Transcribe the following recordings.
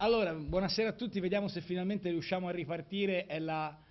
Allora, buonasera a tutti, vediamo se finalmente riusciamo a ripartire. È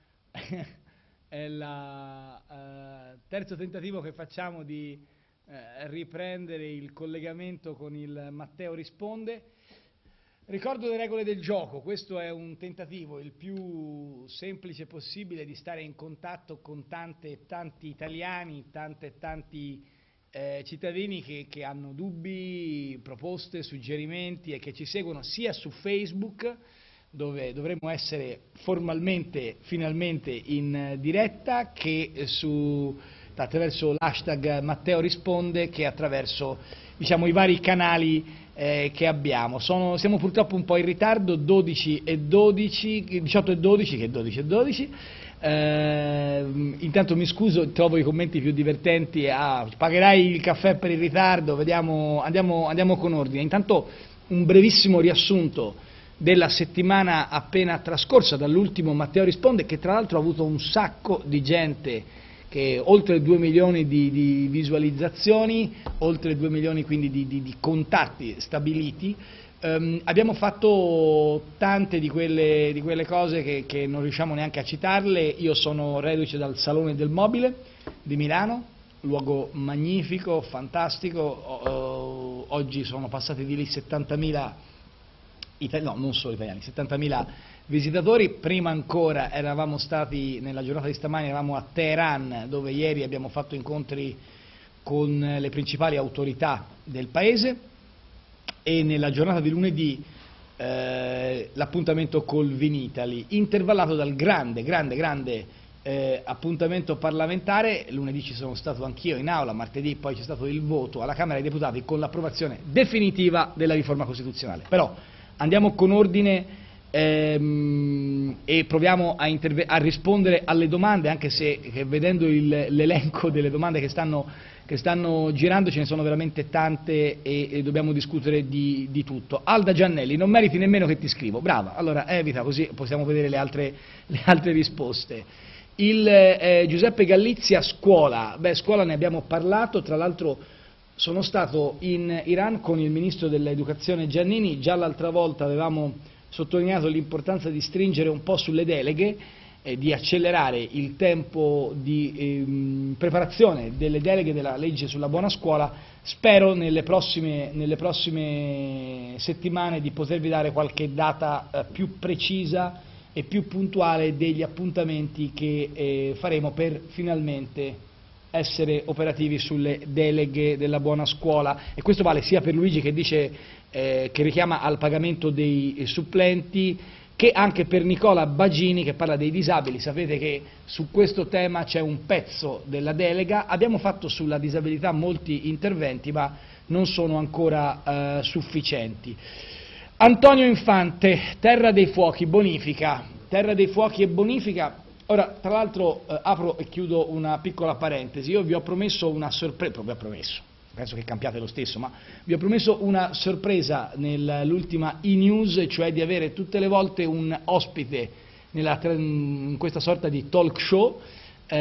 il terzo tentativo che facciamo di riprendere il collegamento con il Matteo Risponde. Ricordo le regole del gioco: questo è un tentativo il più semplice possibile di stare in contatto con tante e tanti italiani, tante e tanti cittadini che hanno dubbi, proposte, suggerimenti e che ci seguono sia su Facebook, dove dovremmo essere formalmente, finalmente in diretta, che attraverso l'hashtag Matteo Risponde, che attraverso, diciamo, i vari canali che abbiamo. Siamo purtroppo un po' in ritardo, 12 e 12, 18 e 12, che 12 e 12. Intanto mi scuso, trovo i commenti più divertenti. Pagherai il caffè per il ritardo. Andiamo con ordine. Intanto un brevissimo riassunto della settimana appena trascorsa dall'ultimo Matteo Risponde, che tra l'altro ha avuto un sacco di gente, oltre 2 milioni di visualizzazioni, oltre 2 milioni quindi di contatti stabiliti. Abbiamo fatto tante di quelle cose che non riusciamo neanche a citarle. Io sono reduce dal Salone del Mobile di Milano, luogo magnifico, fantastico. Oggi sono passati di lì 70.000 no, non solo italiani, 70.000 visitatori. Prima ancora eravamo stati, nella giornata di stamani eravamo a Teheran, dove ieri abbiamo fatto incontri con le principali autorità del paese, e nella giornata di lunedì l'appuntamento col Vinitaly, intervallato dal grande appuntamento parlamentare. Lunedì ci sono stato anch'io in aula, martedì poi c'è stato il voto alla Camera dei Deputati con l'approvazione definitiva della riforma costituzionale. Però andiamo con ordine e proviamo a rispondere alle domande, anche se vedendo l'elenco delle domande che stanno girando ce ne sono veramente tante e dobbiamo discutere di tutto. Alda Giannelli: non meriti nemmeno che ti scrivo. Brava, allora evita, così possiamo vedere le altre risposte. Giuseppe Gallizia: scuola. Beh, scuola ne abbiamo parlato, tra l'altro sono stato in Iran con il ministro dell'educazione Giannini. Già l'altra volta avevamo sottolineato l'importanza di stringere un po' sulle deleghe, di accelerare il tempo di preparazione delle deleghe della legge sulla buona scuola. Spero nelle prossime settimane di potervi dare qualche data più precisa e più puntuale degli appuntamenti che faremo per finalmente essere operativi sulle deleghe della buona scuola. E questo vale sia per Luigi, che dice che richiama al pagamento dei supplenti, che anche per Nicola Bagini, che parla dei disabili. Sapete che su questo tema c'è un pezzo della delega. Abbiamo fatto sulla disabilità molti interventi, ma non sono ancora sufficienti. Antonio Infante: terra dei fuochi, bonifica. Terra dei fuochi e bonifica. Ora, tra l'altro, apro e chiudo una piccola parentesi. Io vi ho promesso una sorpresa, penso che cambiate lo stesso, ma vi ho promesso una sorpresa nell'ultima e-news, cioè di avere tutte le volte un ospite in questa sorta di talk show, che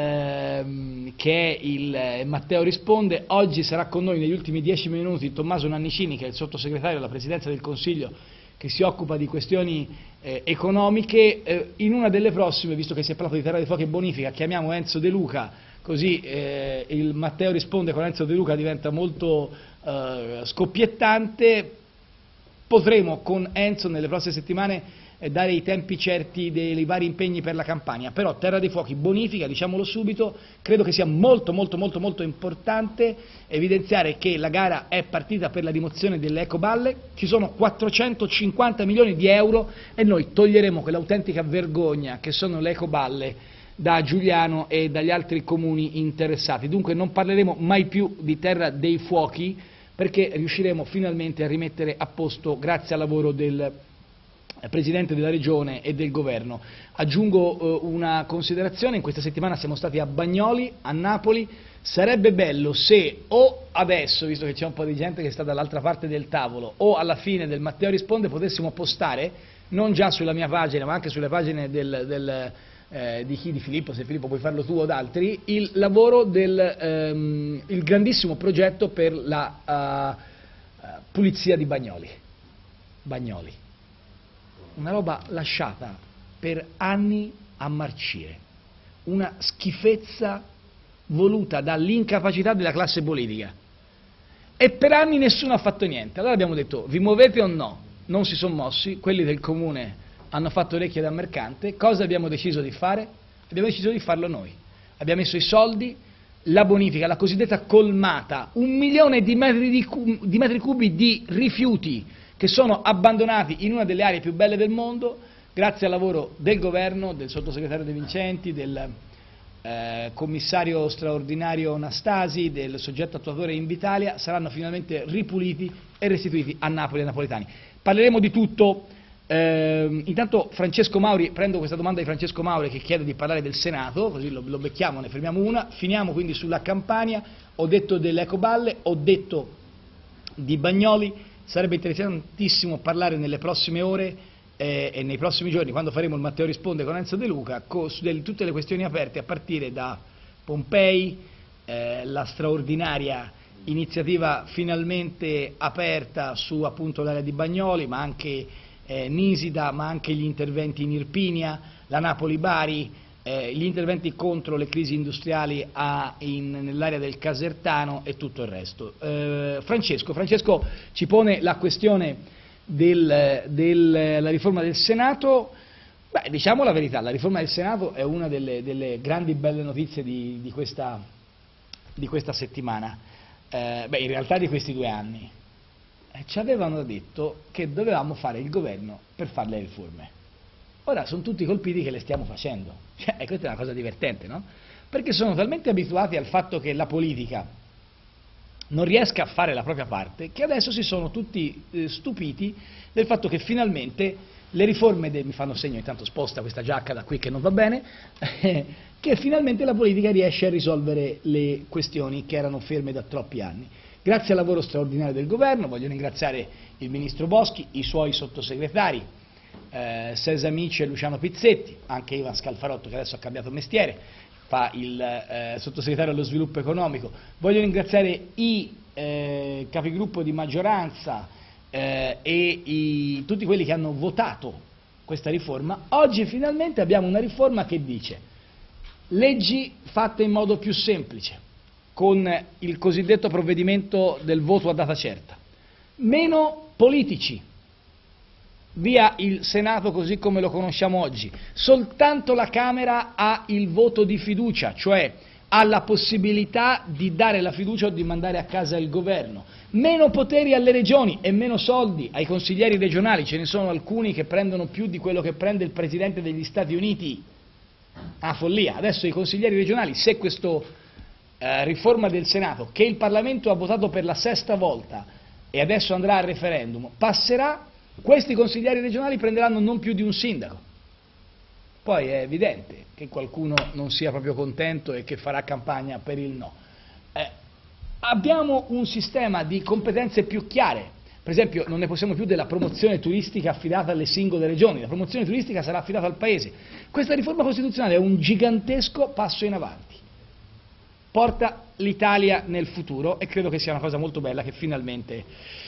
è il Matteo Risponde. Oggi sarà con noi negli ultimi 10 minuti Tommaso Nannicini, che è il sottosegretario della Presidenza del Consiglio che si occupa di questioni economiche. In una delle prossime, visto che si è parlato di terra dei fuochi e bonifica, chiamiamo Enzo De Luca, così il Matteo Risponde con Enzo De Luca diventa molto scoppiettante. Potremo con Enzo nelle prossime settimane dare i tempi certi dei vari impegni per la campagna. Però terra dei fuochi, bonifica, diciamolo subito, credo che sia molto importante evidenziare che la gara è partita per la rimozione delle ecoballe. Ci sono 450 milioni di euro e noi toglieremo quell'autentica vergogna che sono le ecoballe da Giugliano e dagli altri comuni interessati. Dunque non parleremo mai più di terra dei fuochi, perché riusciremo finalmente a rimettere a posto, grazie al lavoro del Presidente della Regione e del Governo. Aggiungo una considerazione: in questa settimana siamo stati a Bagnoli, a Napoli. Sarebbe bello se o adesso, visto che c'è un po' di gente che sta dall'altra parte del tavolo, o alla fine del Matteo Risponde potessimo postare, non già sulla mia pagina ma anche sulle pagine di Filippo, se Filippo puoi farlo tu o d'altri, il lavoro il grandissimo progetto per la pulizia di Bagnoli. una roba lasciata per anni a marcire, una schifezza voluta dall'incapacità della classe politica. E per anni nessuno ha fatto niente. Allora abbiamo detto: vi muovete o no? Non si sono mossi, quelli del comune hanno fatto orecchie da mercante. Cosa abbiamo deciso di fare? Abbiamo deciso di farlo noi. Abbiamo messo i soldi, la bonifica, la cosiddetta colmata, 1 milione di metri cubi di rifiuti che sono abbandonati in una delle aree più belle del mondo, grazie al lavoro del governo, del sottosegretario De Vincenti, del commissario straordinario Nastasi, del soggetto attuatore Invitalia, saranno finalmente ripuliti e restituiti a Napoli e ai napoletani. Parleremo di tutto. Intanto Francesco Mauri, prendo questa domanda di Francesco Mauri che chiede di parlare del Senato, così lo becchiamo, ne fermiamo una. Finiamo quindi sulla Campania. Ho detto delle ecoballe, ho detto di Bagnoli. Sarebbe interessantissimo parlare nelle prossime ore e nei prossimi giorni, quando faremo il Matteo Risponde con Enzo De Luca, su tutte le questioni aperte, a partire da Pompei, la straordinaria iniziativa finalmente aperta su appunto l'area di Bagnoli, ma anche Nisida, ma anche gli interventi in Irpinia, la Napoli-Bari, gli interventi contro le crisi industriali nell'area del Casertano e tutto il resto. Francesco ci pone la questione della riforma del Senato. Beh, diciamo la verità, la riforma del Senato è una delle grandi belle notizie di questa settimana, in realtà di questi 2 anni. Ci avevano detto che dovevamo fare il governo per fare le riforme. Ora sono tutti colpiti che le stiamo facendo. E questa è una cosa divertente, no? Perché sono talmente abituati al fatto che la politica non riesca a fare la propria parte, che adesso si sono tutti stupiti del fatto che finalmente le riforme, mi fanno segno, intanto sposta questa giacca da qui che non va bene, che finalmente la politica riesce a risolvere le questioni che erano ferme da troppi anni. Grazie al lavoro straordinario del governo, voglio ringraziare il ministro Boschi, i suoi sottosegretari, Sesa Amici e Luciano Pizzetti, anche Ivan Scalfarotto che adesso ha cambiato mestiere, fa il sottosegretario allo sviluppo economico. Voglio ringraziare i capigruppo di maggioranza e tutti quelli che hanno votato questa riforma. Oggi finalmente abbiamo una riforma che dice: leggi fatte in modo più semplice, con il cosiddetto provvedimento del voto a data certa, meno politici, via il Senato così come lo conosciamo oggi, soltanto la Camera ha il voto di fiducia, cioè ha la possibilità di dare la fiducia o di mandare a casa il governo, meno poteri alle regioni e meno soldi ai consiglieri regionali. Ce ne sono alcuni che prendono più di quello che prende il Presidente degli Stati Uniti, una follia. Adesso i consiglieri regionali, se questa riforma del Senato, che il Parlamento ha votato per la 6ª volta e adesso andrà al referendum, passerà, questi consiglieri regionali prenderanno non più di un sindaco. Poi è evidente che qualcuno non sia proprio contento e che farà campagna per il no. Abbiamo un sistema di competenze più chiare. Per esempio, non ne possiamo più della promozione turistica affidata alle singole regioni, la promozione turistica sarà affidata al Paese. Questa riforma costituzionale è un gigantesco passo in avanti, porta l'Italia nel futuro e credo che sia una cosa molto bella che finalmente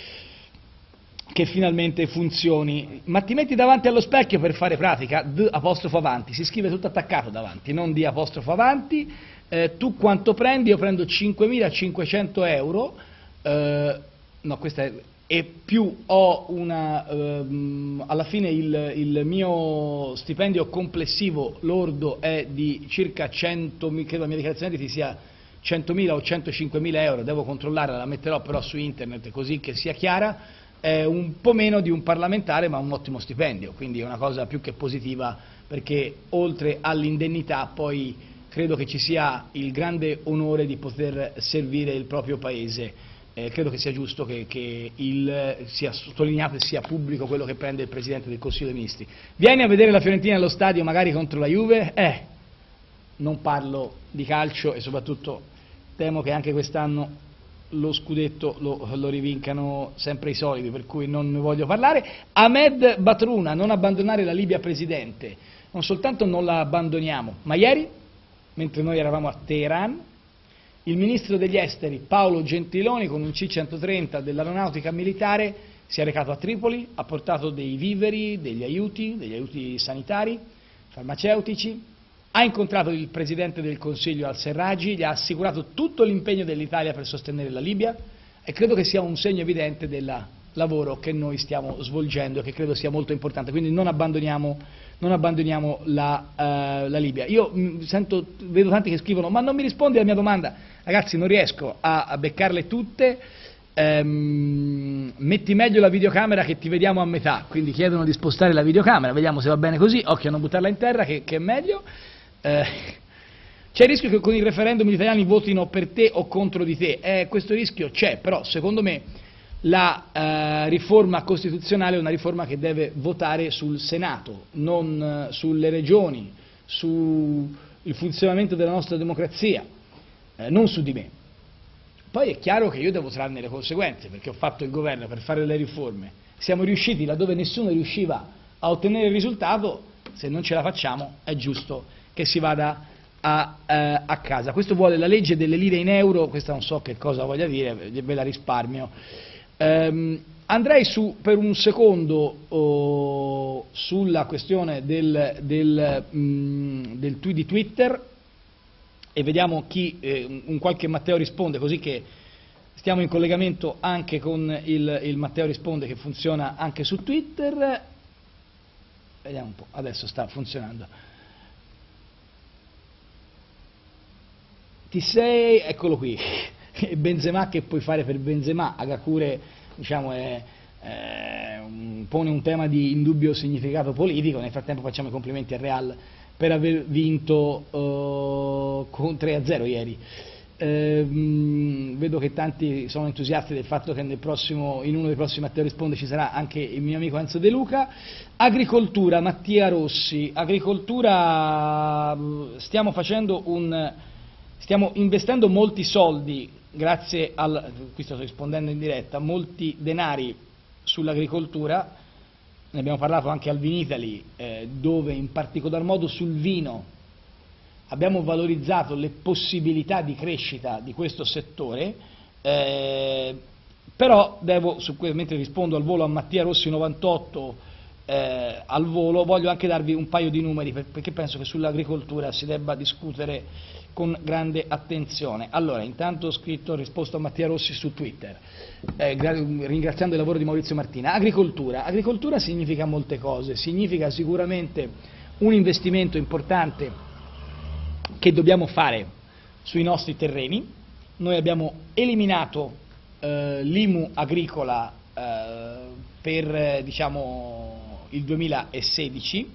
funzioni. Ma ti metti davanti allo specchio per fare pratica, D'_avanti, si scrive tutto attaccato davanti, non D'_avanti, tu quanto prendi? Io prendo 5.500 euro, no, questa è, e più ho alla fine il mio stipendio complessivo lordo è di circa 100.000, credo la mia dichiarazione redditi sia 100.000 o 105.000 euro, devo controllarla, la metterò però su internet così che sia chiara. È un po' meno di un parlamentare, ma un ottimo stipendio, quindi è una cosa più che positiva, perché oltre all'indennità poi credo che ci sia il grande onore di poter servire il proprio Paese. Credo che sia giusto che sia sottolineato e sia pubblico quello che prende il Presidente del Consiglio dei Ministri. Vieni a vedere la Fiorentina allo stadio magari contro la Juve? Non parlo di calcio e soprattutto temo che anche quest'anno lo scudetto lo rivincano sempre i soliti, per cui non ne voglio parlare. Ahmed Batrouna, non abbandonare la Libia, Presidente. Non soltanto non la abbandoniamo, ma ieri, mentre noi eravamo a Teheran, il Ministro degli Esteri Paolo Gentiloni con un C-130 dell'aeronautica militare si è recato a Tripoli, ha portato dei viveri, degli aiuti sanitari, farmaceutici, ha incontrato il Presidente del Consiglio al-Serraj, gli ha assicurato tutto l'impegno dell'Italia per sostenere la Libia e credo che sia un segno evidente del lavoro che noi stiamo svolgendo e che credo sia molto importante, quindi non abbandoniamo la Libia. Io vedo tanti che scrivono ma non mi rispondi alla mia domanda, ragazzi non riesco a beccarle tutte. Metti meglio la videocamera che ti vediamo a metà, quindi chiedono di spostare la videocamera, vediamo se va bene così, occhio a non buttarla in terra che è meglio. C'è il rischio che con il referendum gli italiani votino per te o contro di te, questo rischio c'è, però secondo me la riforma costituzionale è una riforma che deve votare sul Senato, non sulle regioni, sul funzionamento della nostra democrazia, non su di me. Poi è chiaro che io devo trarne le conseguenze, perché ho fatto il governo per fare le riforme, siamo riusciti laddove nessuno riusciva a ottenere il risultato, se non ce la facciamo è giusto che si vada a casa. Questo vuole la legge delle lire in euro, questa non so che cosa voglia dire, ve la risparmio. Andrei per un secondo sulla questione del tweet di Twitter, e vediamo un qualche Matteo risponde, così che stiamo in collegamento anche con il Matteo risponde che funziona anche su Twitter. Vediamo un po', adesso sta funzionando. Eccolo qui, Benzema, che puoi fare per Benzema? Agakure, diciamo, pone un tema di indubbio significato politico. Nel frattempo facciamo i complimenti al Real per aver vinto con 3-0 ieri. Vedo che tanti sono entusiasti del fatto che in uno dei prossimi Matteo risponde ci sarà anche il mio amico Enzo De Luca. Agricoltura, Mattia Rossi. Agricoltura, stiamo investendo molti soldi, grazie qui sto rispondendo in diretta, molti denari sull'agricoltura. Ne abbiamo parlato anche al Vinitaly, dove in particolar modo sul vino abbiamo valorizzato le possibilità di crescita di questo settore, però mentre rispondo al volo a Mattia Rossi 98 al volo, voglio anche darvi un paio di numeri, perché penso che sull'agricoltura si debba discutere con grande attenzione. Allora, intanto ho risposto a Mattia Rossi su Twitter, ringraziando il lavoro di Maurizio Martina. Agricoltura significa molte cose, significa sicuramente un investimento importante che dobbiamo fare sui nostri terreni. Noi abbiamo eliminato l'IMU agricola per il 2016.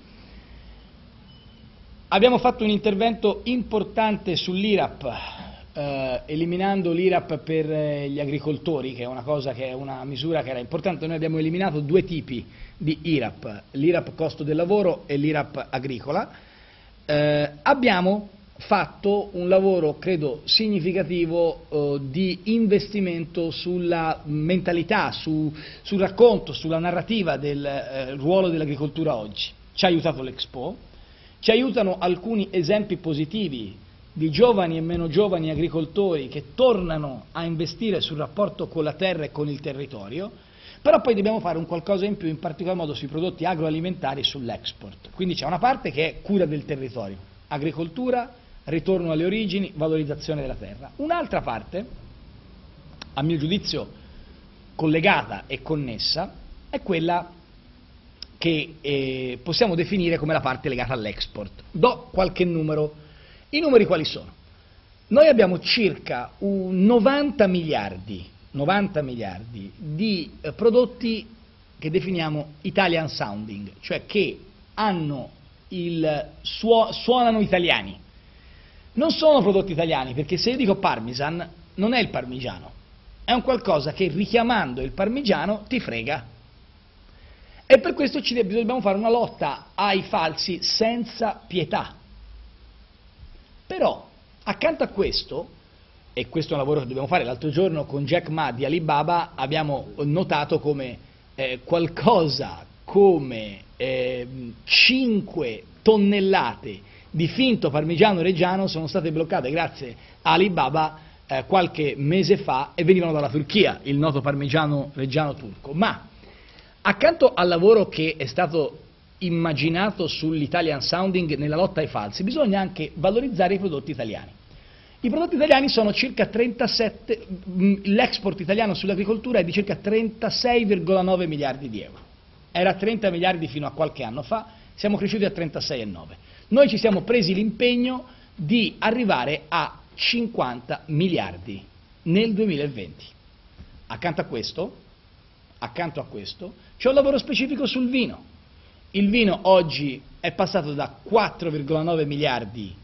Abbiamo fatto un intervento importante sull'IRAP, eliminando l'IRAP per gli agricoltori, che è una misura che era importante. Noi abbiamo eliminato due tipi di IRAP, l'IRAP costo del lavoro e l'IRAP agricola. Abbiamo fatto un lavoro, credo, significativo di investimento sulla mentalità, sul racconto, sulla narrativa del ruolo dell'agricoltura oggi. Ci ha aiutato l'Expo. Ci aiutano alcuni esempi positivi di giovani e meno giovani agricoltori che tornano a investire sul rapporto con la terra e con il territorio, però poi dobbiamo fare un qualcosa in più, in particolar modo sui prodotti agroalimentari e sull'export. Quindi c'è una parte che è cura del territorio, agricoltura, ritorno alle origini, valorizzazione della terra. Un'altra parte, a mio giudizio collegata e connessa, è quella che possiamo definire come la parte legata all'export. Do qualche numero. I numeri quali sono? Noi abbiamo circa 90 miliardi di prodotti che definiamo Italian sounding, cioè che suonano italiani. Non sono prodotti italiani, perché se io dico Parmesan non è il parmigiano, è un qualcosa che richiamando il parmigiano ti frega. E per questo dobbiamo fare una lotta ai falsi senza pietà. Però, accanto a questo, e questo è un lavoro che dobbiamo fare, l'altro giorno con Jack Ma di Alibaba abbiamo notato come qualcosa come 5 tonnellate di finto parmigiano reggiano sono state bloccate grazie a Alibaba qualche mese fa e venivano dalla Turchia, il noto parmigiano reggiano turco. Ma Accanto al lavoro che è stato immaginato sull'Italian Sounding nella lotta ai falsi, bisogna anche valorizzare i prodotti italiani. I prodotti italiani sono circa 37, l'export italiano sull'agricoltura è di circa 36,9 miliardi di euro. Era 30 miliardi fino a qualche anno fa, siamo cresciuti a 36,9. Noi ci siamo presi l'impegno di arrivare a 50 miliardi nel 2020. Accanto a questo, c'è un lavoro specifico sul vino. Il vino oggi è passato da 4,9 miliardi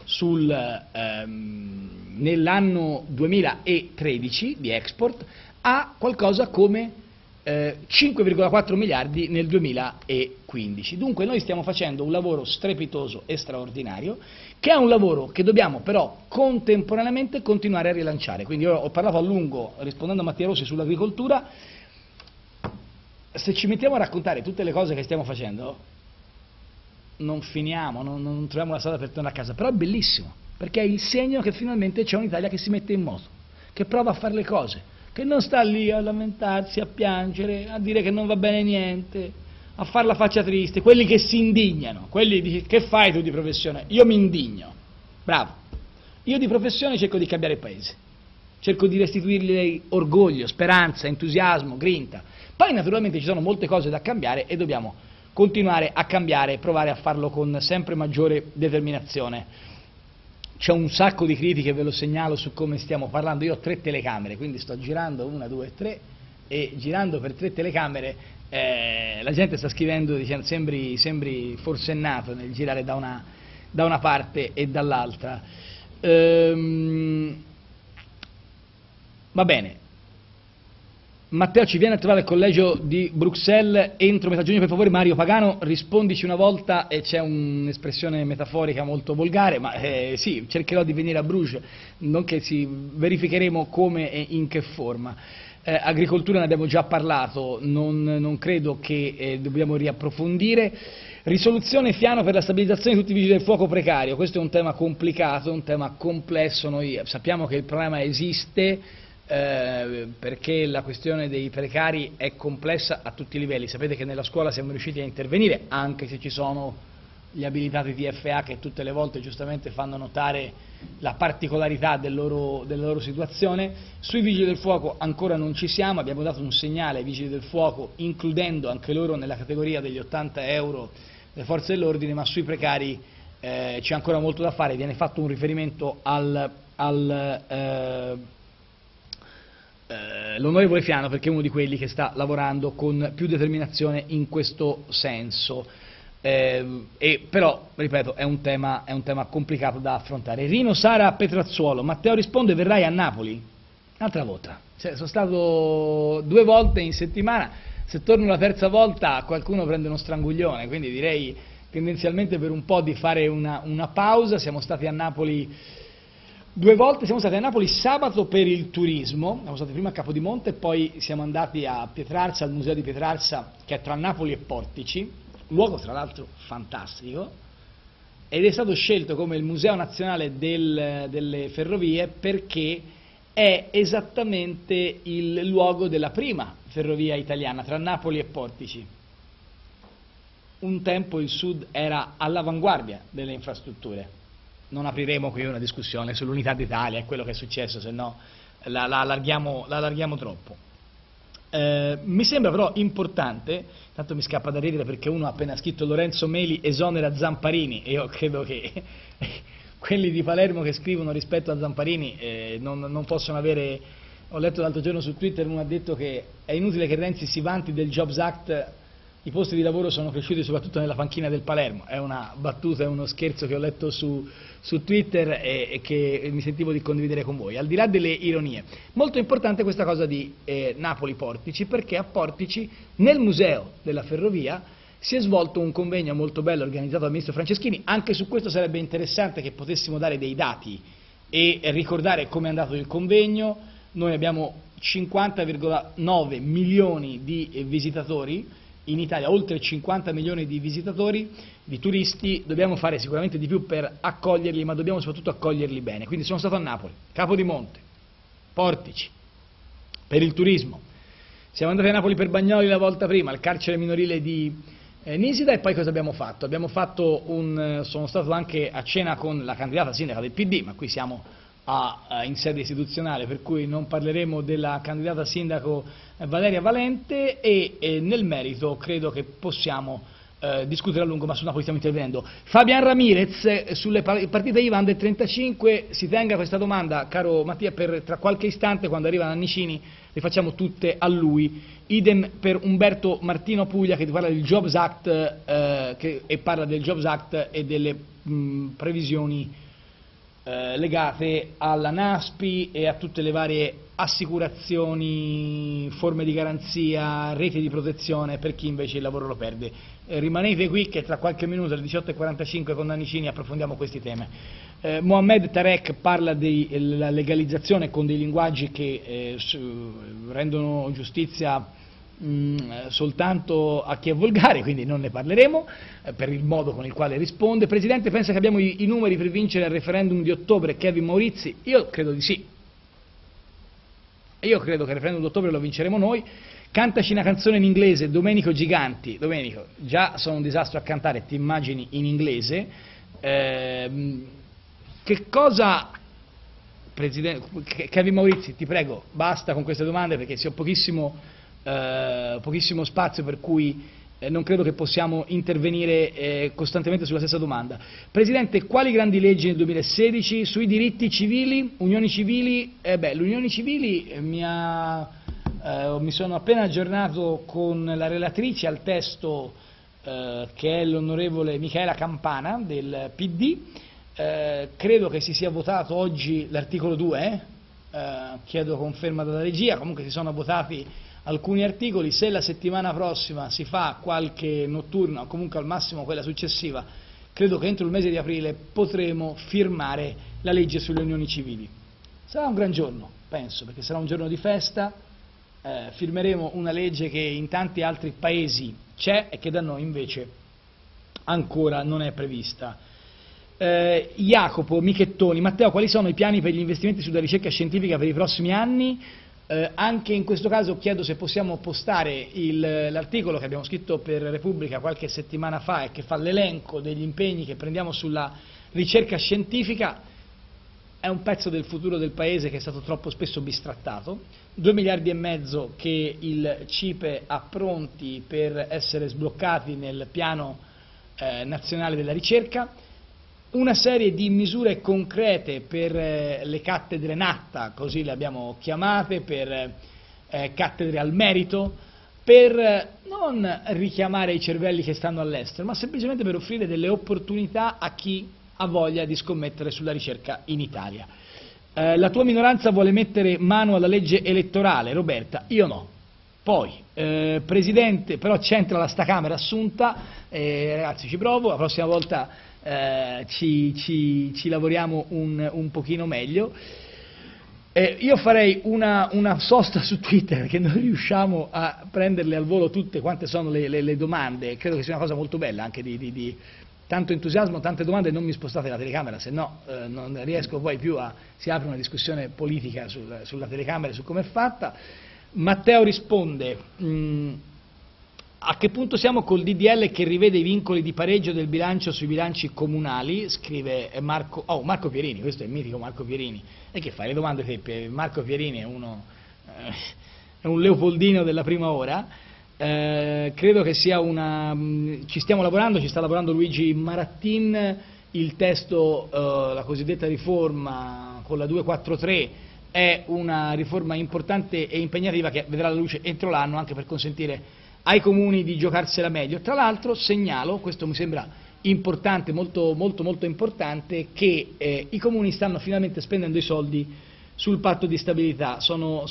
nell'anno 2013 di export a qualcosa come 5,4 miliardi nel 2015. Dunque noi stiamo facendo un lavoro strepitoso e straordinario, che è un lavoro che dobbiamo però contemporaneamente continuare a rilanciare. Quindi io ho parlato a lungo, rispondendo a Mattia Rossi, sull'agricoltura. Se ci mettiamo a raccontare tutte le cose che stiamo facendo, non finiamo, non troviamo la strada per tornare a casa, però è bellissimo, perché è il segno che finalmente c'è un'Italia che si mette in moto, che prova a fare le cose, che non sta lì a lamentarsi, a piangere, a dire che non va bene niente, a fare la faccia triste, quelli che si indignano, quelli dicono: che fai tu di professione? Io mi indigno, bravo, io di professione cerco di cambiare il paese, cerco di restituirgli orgoglio, speranza, entusiasmo, grinta. Poi naturalmente ci sono molte cose da cambiare e dobbiamo continuare a cambiare e provare a farlo con sempre maggiore determinazione. C'è un sacco di critiche, ve lo segnalo, su come stiamo parlando. Io ho 3 telecamere, quindi sto girando 1, 2, 3 e girando per 3 telecamere la gente sta scrivendo dicendo sembri forsennato nel girare da una parte e dall'altra. Va bene. Matteo ci viene a trovare al collegio di Bruxelles entro metà giugno, per favore. Mario Pagano, rispondici una volta, e c'è un'espressione metaforica molto volgare, ma sì, cercherò di venire a Bruges, non che verificheremo come e in che forma. Agricoltura ne abbiamo già parlato, non credo che dobbiamo riapprofondire. Risoluzione Fiano per la stabilizzazione di tutti i vigili del fuoco precario, questo è un tema complicato, un tema complesso, noi sappiamo che il problema esiste, perché la questione dei precari è complessa a tutti i livelli. Sapete che nella scuola siamo riusciti a intervenire, anche se ci sono gli abilitati TFA che tutte le volte giustamente fanno notare la particolarità della loro situazione. Sui vigili del fuoco ancora non ci siamo, abbiamo dato un segnale ai vigili del fuoco includendo anche loro nella categoria degli 80 euro delle forze dell'ordine, ma sui precari c'è ancora molto da fare. Viene fatto un riferimento l'onorevole Fiano, perché è uno di quelli che sta lavorando con più determinazione in questo senso, però, ripeto, è un tema complicato da affrontare. Rino Sara Petrazzuolo, Matteo risponde: verrai a Napoli? Un'altra volta, sono stato 2 volte in settimana, se torno la terza volta qualcuno prende uno stranguglione, quindi direi tendenzialmente per un po' di fare una pausa. Siamo stati a Napoli 2 volte, siamo stati a Napoli sabato per il turismo, siamo stati prima a Capodimonte e poi siamo andati a Pietrarsa, al museo di Pietrarsa, che è tra Napoli e Portici, luogo tra l'altro fantastico, ed è stato scelto come il museo nazionale delle ferrovie perché è esattamente il luogo della prima ferrovia italiana tra Napoli e Portici. Un tempo il Sud era all'avanguardia delle infrastrutture. Non apriremo qui una discussione sull'unità d'Italia e quello che è successo, se no la allarghiamo troppo. Mi sembra però importante, tanto mi scappa da ridere perché uno ha appena scritto: Lorenzo Meli esonera Zamparini, e io credo che quelli di Palermo che scrivono rispetto a Zamparini non possono avere. Ho letto l'altro giorno su Twitter, uno ha detto che è inutile che Renzi si vanti del Jobs Act, i posti di lavoro sono cresciuti soprattutto nella panchina del Palermo. È una battuta, è uno scherzo che ho letto su Twitter e che mi sentivo di condividere con voi. Al di là delle ironie, molto importante questa cosa di Napoli-Portici, perché a Portici, nel museo della ferrovia, si è svolto un convegno molto bello organizzato dal ministro Franceschini. Anche su questo sarebbe interessante che potessimo dare dei dati e ricordare come è andato il convegno. Noi abbiamo 50,9 milioni di visitatori in Italia, oltre 50 milioni di visitatori, di turisti. Dobbiamo fare sicuramente di più per accoglierli, ma dobbiamo soprattutto accoglierli bene. Quindi sono stato a Napoli, Capodimonte, Portici, per il turismo. Siamo andati a Napoli per Bagnoli la volta prima, al carcere minorile di Nisida, e poi cosa abbiamo fatto? Sono stato anche a cena con la candidata sindaca del PD, ma qui siamo in sede istituzionale, per cui non parleremo della candidata sindaco Valeria Valente, e nel merito credo che possiamo discutere a lungo, ma su Napoli stiamo intervenendo. Fabian Ramirez, sulle partite IVA Under 35, si tenga questa domanda, caro Mattia, per tra qualche istante, quando arriva Nannicini, le facciamo tutte a lui. Idem per Umberto Martino Puglia, che ti parla del Jobs Act, e parla del Jobs Act e delle previsioni legate alla NASPI e a tutte le varie assicurazioni, forme di garanzia, reti di protezione per chi invece il lavoro lo perde. Rimanete qui che tra qualche minuto, alle 18:45, con Nannicini approfondiamo questi temi. Mohamed Tarek parla della legalizzazione con dei linguaggi che rendono giustizia soltanto a chi è volgare, quindi non ne parleremo, per il modo con il quale risponde. Presidente, pensa che abbiamo i numeri per vincere il referendum di ottobre? Kevin Maurizi? Io credo di sì. Io credo che il referendum d'ottobre lo vinceremo noi. Cantaci una canzone in inglese, Domenico Giganti. Domenico, già sono un disastro a cantare, ti immagini in inglese. Che cosa, Presidente, Kevin Maurizi, ti prego, basta con queste domande, perché si ha pochissimo spazio, per cui non credo che possiamo intervenire costantemente sulla stessa domanda. Presidente, quali grandi leggi nel 2016 sui diritti civili, unioni civili? Le unioni civili mi sono appena aggiornato con la relatrice al testo, che è l'onorevole Michaela Campana del PD. Credo che si sia votato oggi l'articolo 2, chiedo conferma dalla regia, comunque si sono votati alcuni articoli. Se la settimana prossima si fa qualche notturna, o comunque al massimo quella successiva, credo che entro il mese di aprile potremo firmare la legge sulle unioni civili. Sarà un gran giorno, penso, perché sarà un giorno di festa. Firmeremo una legge che in tanti altri paesi c'è e che da noi invece ancora non è prevista. Jacopo Michettoni, Matteo, quali sono i piani per gli investimenti sulla ricerca scientifica per i prossimi anni? Anche in questo caso chiedo se possiamo postare l'articolo che abbiamo scritto per Repubblica qualche settimana fa e che fa l'elenco degli impegni che prendiamo sulla ricerca scientifica. È un pezzo del futuro del Paese che è stato troppo spesso bistrattato. 2,5 miliardi che il CIPE ha pronti per essere sbloccati nel piano nazionale della ricerca, una serie di misure concrete per le cattedre NATA, così le abbiamo chiamate, per cattedre al merito, per non richiamare i cervelli che stanno all'estero, ma semplicemente per offrire delle opportunità a chi ha voglia di scommettere sulla ricerca in Italia. La tua minoranza vuole mettere mano alla legge elettorale, Roberta, io no. Poi, Presidente, però c'entra la sta Camera assunta, ragazzi ci provo, la prossima volta ci lavoriamo un pochino meglio. Io farei una sosta su Twitter, perché non riusciamo a prenderle al volo tutte quante sono le domande. Credo che sia una cosa molto bella, anche di tanto entusiasmo, tante domande. Non mi spostate la telecamera, se no non riesco poi più si apre una discussione politica sulla telecamera, su come è fatta. Matteo risponde, a che punto siamo col DDL che rivede i vincoli di pareggio del bilancio sui bilanci comunali? Scrive Marco Pierini, questo è il mitico Marco Pierini. E che fai le domande te? Marco Pierini è un Leopoldino della prima ora. Credo che sia ci stiamo lavorando, ci sta lavorando Luigi Marattin, il testo, la cosiddetta riforma con la 243 è una riforma importante e impegnativa che vedrà la luce entro l'anno, anche per consentire ai comuni di giocarsela meglio. Tra l'altro segnalo, questo mi sembra importante, molto importante, che i comuni stanno finalmente spendendo i soldi sul patto di stabilità. Sono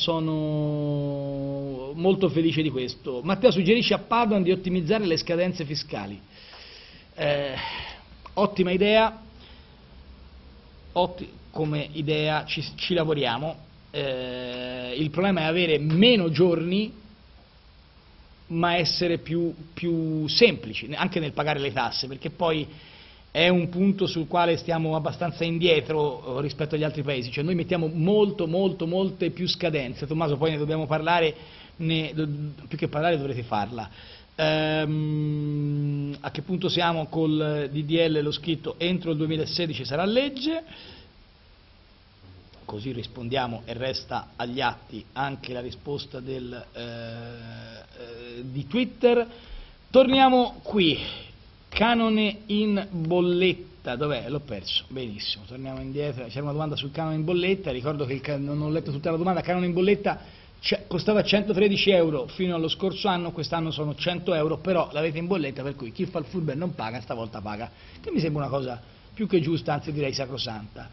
molto felice di questo. Matteo suggerisce a Padoan di ottimizzare le scadenze fiscali. Ottima idea, come idea ci lavoriamo. Il problema è avere meno giorni ma essere più semplici anche nel pagare le tasse, perché poi è un punto sul quale stiamo abbastanza indietro rispetto agli altri paesi, cioè noi mettiamo molte più scadenze. Tommaso, poi ne dobbiamo parlare, più che parlare dovrete farla. A che punto siamo col DDL? L'ho scritto, entro il 2016 sarà legge, così rispondiamo e resta agli atti anche la risposta di Twitter. Torniamo qui. Canone in bolletta, dov'è? L'ho perso, benissimo, torniamo indietro. C'era una domanda sul canone in bolletta, ricordo che non ho letto tutta la domanda. Canone in bolletta costava 113 euro fino allo scorso anno, quest'anno sono 100 euro, però l'avete in bolletta, per cui chi fa il furbo e non paga, stavolta paga, che mi sembra una cosa più che giusta, anzi direi sacrosanta.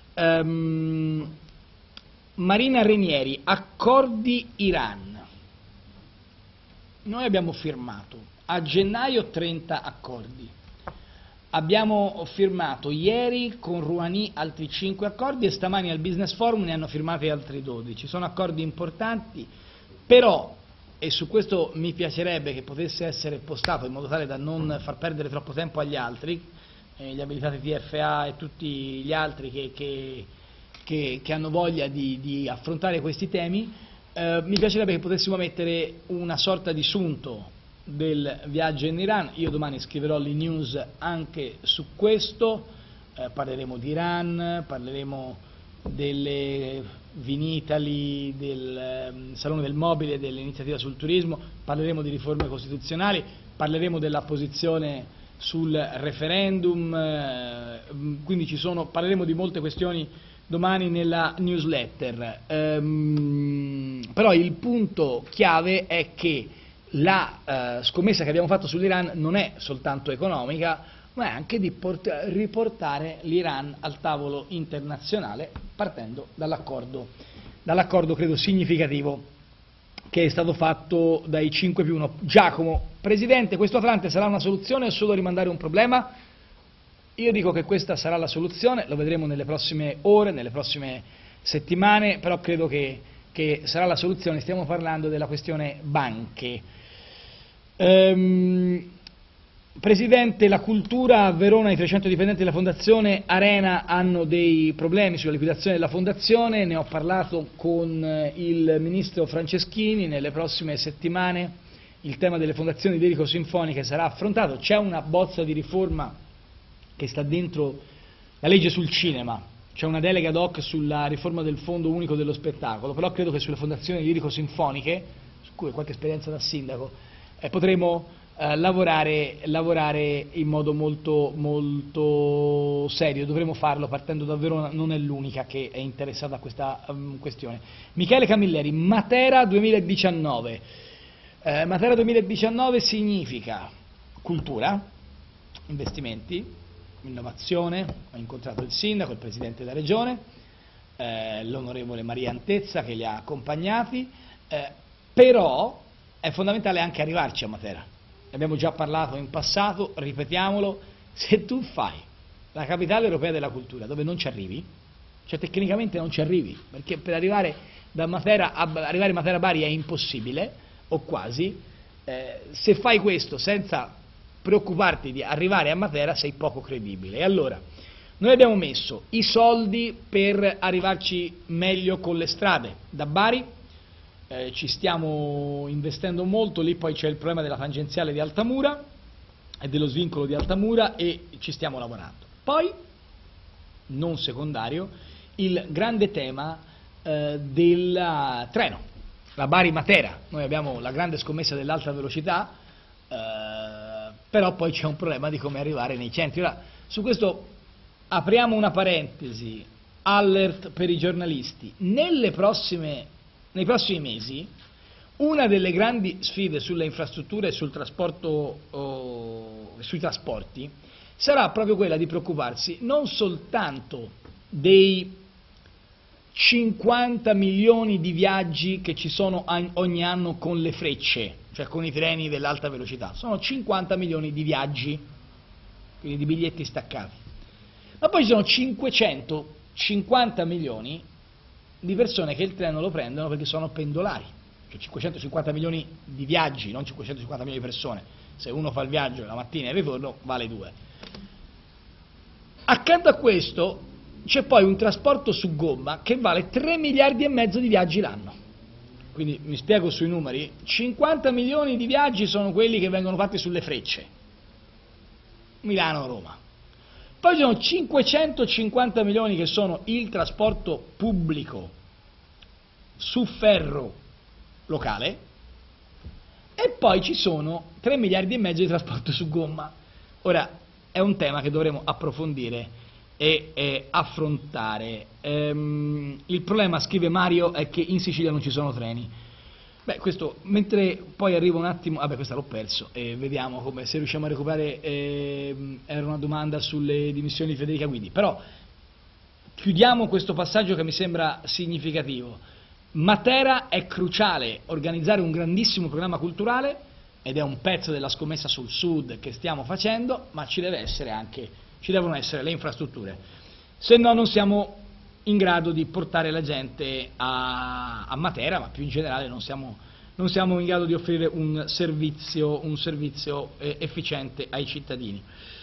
Marina Renieri, accordi Iran. Noi abbiamo firmato a gennaio 30 accordi, abbiamo firmato ieri con Rouhani altri 5 accordi e stamani al Business Forum ne hanno firmati altri 12. Sono accordi importanti, però, e su questo mi piacerebbe che potesse essere postato in modo tale da non far perdere troppo tempo agli altri, gli abilitati TFA e tutti gli altri che hanno voglia di affrontare questi temi, mi piacerebbe che potessimo mettere una sorta di sunto del viaggio in Iran. Io domani scriverò le news anche su questo, parleremo di Iran, parleremo delle Vinitali, del Salone del Mobile, dell'iniziativa sul turismo, parleremo di riforme costituzionali, parleremo della posizione sul referendum, quindi parleremo di molte questioni domani nella newsletter. Però il punto chiave è che la scommessa che abbiamo fatto sull'Iran non è soltanto economica, ma è anche di riportare l'Iran al tavolo internazionale partendo dall'accordo credo significativo che è stato fatto dai 5+1. Giacomo, Presidente, questo Atlante sarà una soluzione o solo rimandare un problema? Io dico che questa sarà la soluzione, lo vedremo nelle prossime ore, nelle prossime settimane, però credo che sarà la soluzione. Stiamo parlando della questione banche. Presidente, la cultura a Verona, i 300 dipendenti della Fondazione Arena hanno dei problemi sulla liquidazione della Fondazione, ne ho parlato con il Ministro Franceschini, nelle prossime settimane il tema delle fondazioni lirico-sinfoniche sarà affrontato, c'è una bozza di riforma che sta dentro la legge sul cinema, c'è una delega ad hoc sulla riforma del Fondo Unico dello Spettacolo, però credo che sulle fondazioni lirico-sinfoniche, su cui ho qualche esperienza da sindaco, potremo lavorare in modo molto serio, dovremo farlo partendo da Verona, non è l'unica che è interessata a questa questione. Michele Camilleri, Matera 2019. Matera 2019 significa cultura, investimenti, innovazione. Ho incontrato il sindaco, il presidente della regione, l'onorevole Maria Antezza che li ha accompagnati, però è fondamentale anche arrivarci a Matera. Ne abbiamo già parlato in passato, ripetiamolo, se tu fai la capitale europea della cultura dove non ci arrivi, cioè tecnicamente non ci arrivi, perché per arrivare da Matera a Matera-Bari è impossibile, o quasi, se fai questo senza preoccuparti di arrivare a Matera sei poco credibile. E allora, noi abbiamo messo i soldi per arrivarci meglio con le strade, da Bari, ci stiamo investendo molto, lì poi c'è il problema della tangenziale di Altamura e dello svincolo di Altamura e ci stiamo lavorando. Poi, non secondario, il grande tema del treno, la Bari-Matera. Noi abbiamo la grande scommessa dell'alta velocità, però poi c'è un problema di come arrivare nei centri. Ora, su questo apriamo una parentesi, alert per i giornalisti. Nei prossimi mesi una delle grandi sfide sulle infrastrutture e sul trasporto, sui trasporti sarà proprio quella di preoccuparsi non soltanto dei 50 milioni di viaggi che ci sono ogni anno con le frecce, cioè con i treni dell'alta velocità, sono 50 milioni di viaggi, quindi di biglietti staccati, ma poi ci sono 550 milioni di persone che il treno lo prendono perché sono pendolari, cioè 550 milioni di viaggi, non 550 milioni di persone. Se uno fa il viaggio la mattina e il ritorno vale 2. Accanto a questo c'è poi un trasporto su gomma che vale 3 miliardi e mezzo di viaggi l'anno. Quindi mi spiego sui numeri, 50 milioni di viaggi sono quelli che vengono fatti sulle Frecce, Milano-Roma. Poi ci sono 550 milioni che sono il trasporto pubblico su ferro locale e poi ci sono 3 miliardi e mezzo di trasporto su gomma. Ora, è un tema che dovremo approfondire e affrontare. Il problema, scrive Mario, è che in Sicilia non ci sono treni. Beh, questo, mentre poi arrivo un attimo, vabbè, questo l'ho perso, e vediamo come, se riusciamo a recuperare, era una domanda sulle dimissioni di Federica Guidi, però chiudiamo questo passaggio che mi sembra significativo. Matera è cruciale organizzare un grandissimo programma culturale, ed è un pezzo della scommessa sul Sud che stiamo facendo, ma ci devono essere le infrastrutture, se no non siamo in grado di portare la gente a Matera, ma più in generale non siamo in grado di offrire un servizio efficiente ai cittadini.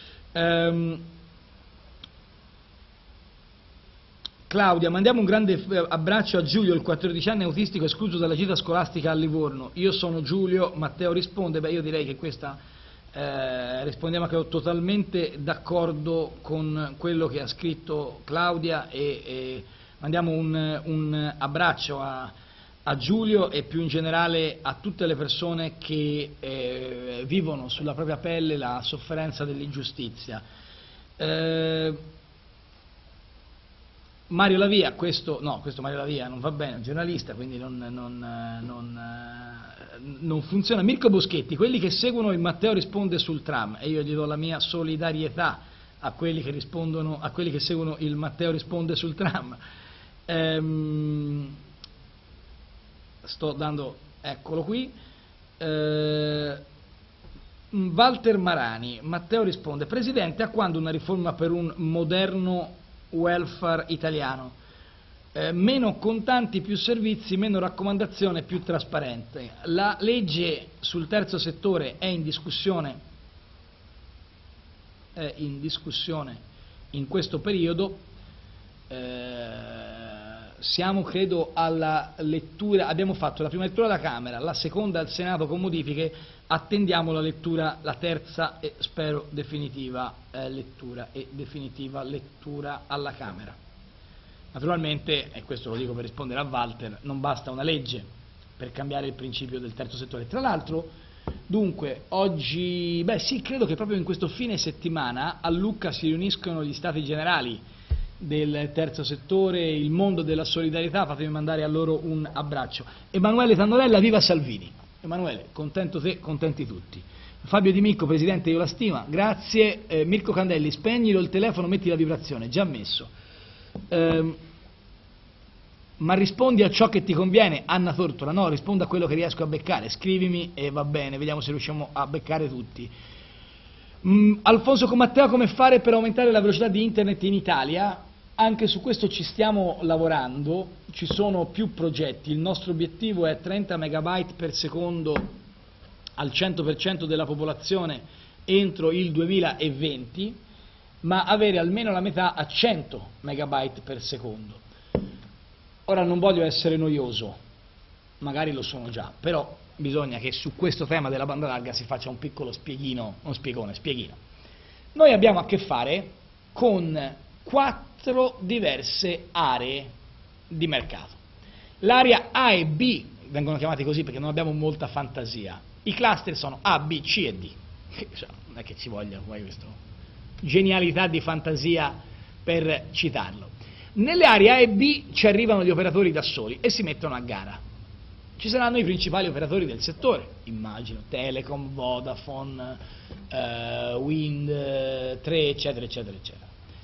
Claudia, mandiamo un grande abbraccio a Giulio, il 14enne autistico escluso dalla gita scolastica a Livorno. Io sono Giulio, Matteo risponde. Beh, io direi che questa rispondiamo che ho totalmente d'accordo con quello che ha scritto Claudia e mandiamo un abbraccio a Giulio e più in generale a tutte le persone che vivono sulla propria pelle la sofferenza dell'ingiustizia. Mario Lavia, questo Mario Lavia non va bene, è un giornalista, quindi non funziona. Mirko Boschetti, quelli che seguono il Matteo risponde sul tram, e io gli do la mia solidarietà a quelli che seguono il Matteo risponde sul tram. Sto dando, eccolo qui. Walter Marani, Matteo risponde: Presidente, a quando una riforma per un moderno welfare italiano? Meno contanti, più servizi, meno raccomandazione, più trasparente. La legge sul terzo settore è in discussione in questo periodo. Siamo, credo, alla lettura, abbiamo fatto la prima lettura alla Camera, la seconda al Senato con modifiche, attendiamo la terza e spero definitiva lettura alla Camera. Naturalmente, e questo lo dico per rispondere a Walter, non basta una legge per cambiare il principio del terzo settore. Tra l'altro, dunque, oggi, beh sì, credo che proprio in questo fine settimana a Lucca si riuniscono gli Stati Generali del terzo settore, il mondo della solidarietà, fatemi mandare a loro un abbraccio. Emanuele Tannorella, viva Salvini. Emanuele, contento te, contenti tutti. Fabio Di Micco, Presidente, io la stima, grazie. Mirko Candelli, spegnilo il telefono, metti la vibrazione, già messo. Ma rispondi a ciò che ti conviene. Anna Tortora, no, rispondo a quello che riesco a beccare, scrivimi e va bene, vediamo se riusciamo a beccare tutti. Alfonso Commatteo, come fare per aumentare la velocità di internet in Italia? Anche su questo ci stiamo lavorando, ci sono più progetti, il nostro obiettivo è 30 megabyte per secondo al 100% della popolazione entro il 2020, ma avere almeno la metà a 100 megabyte per secondo. Ora non voglio essere noioso, magari lo sono già, però bisogna che su questo tema della banda larga si faccia un piccolo spieghino. Noi abbiamo a che fare con 4 diverse aree di mercato. L'area A e B vengono chiamati così perché non abbiamo molta fantasia. I cluster sono A, B, C e D. Non è che ci voglia poi questa genialità di fantasia per citarlo. Nelle aree A e B ci arrivano gli operatori da soli e si mettono a gara. Ci saranno i principali operatori del settore, immagino, Telecom, Vodafone, Wind, 3, eccetera, eccetera, eccetera.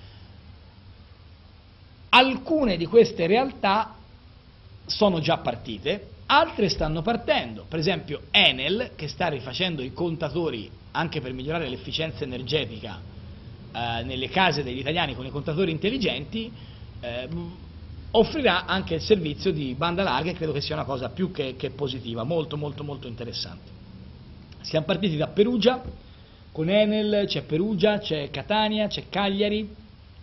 Alcune di queste realtà sono già partite, altre stanno partendo, per esempio Enel, che sta rifacendo i contatori anche per migliorare l'efficienza energetica nelle case degli italiani con i contatori intelligenti, offrirà anche il servizio di banda larga e credo che sia una cosa più che positiva, molto molto molto interessante. Siamo partiti da Perugia, con Enel, c'è Perugia, c'è Catania, c'è Cagliari,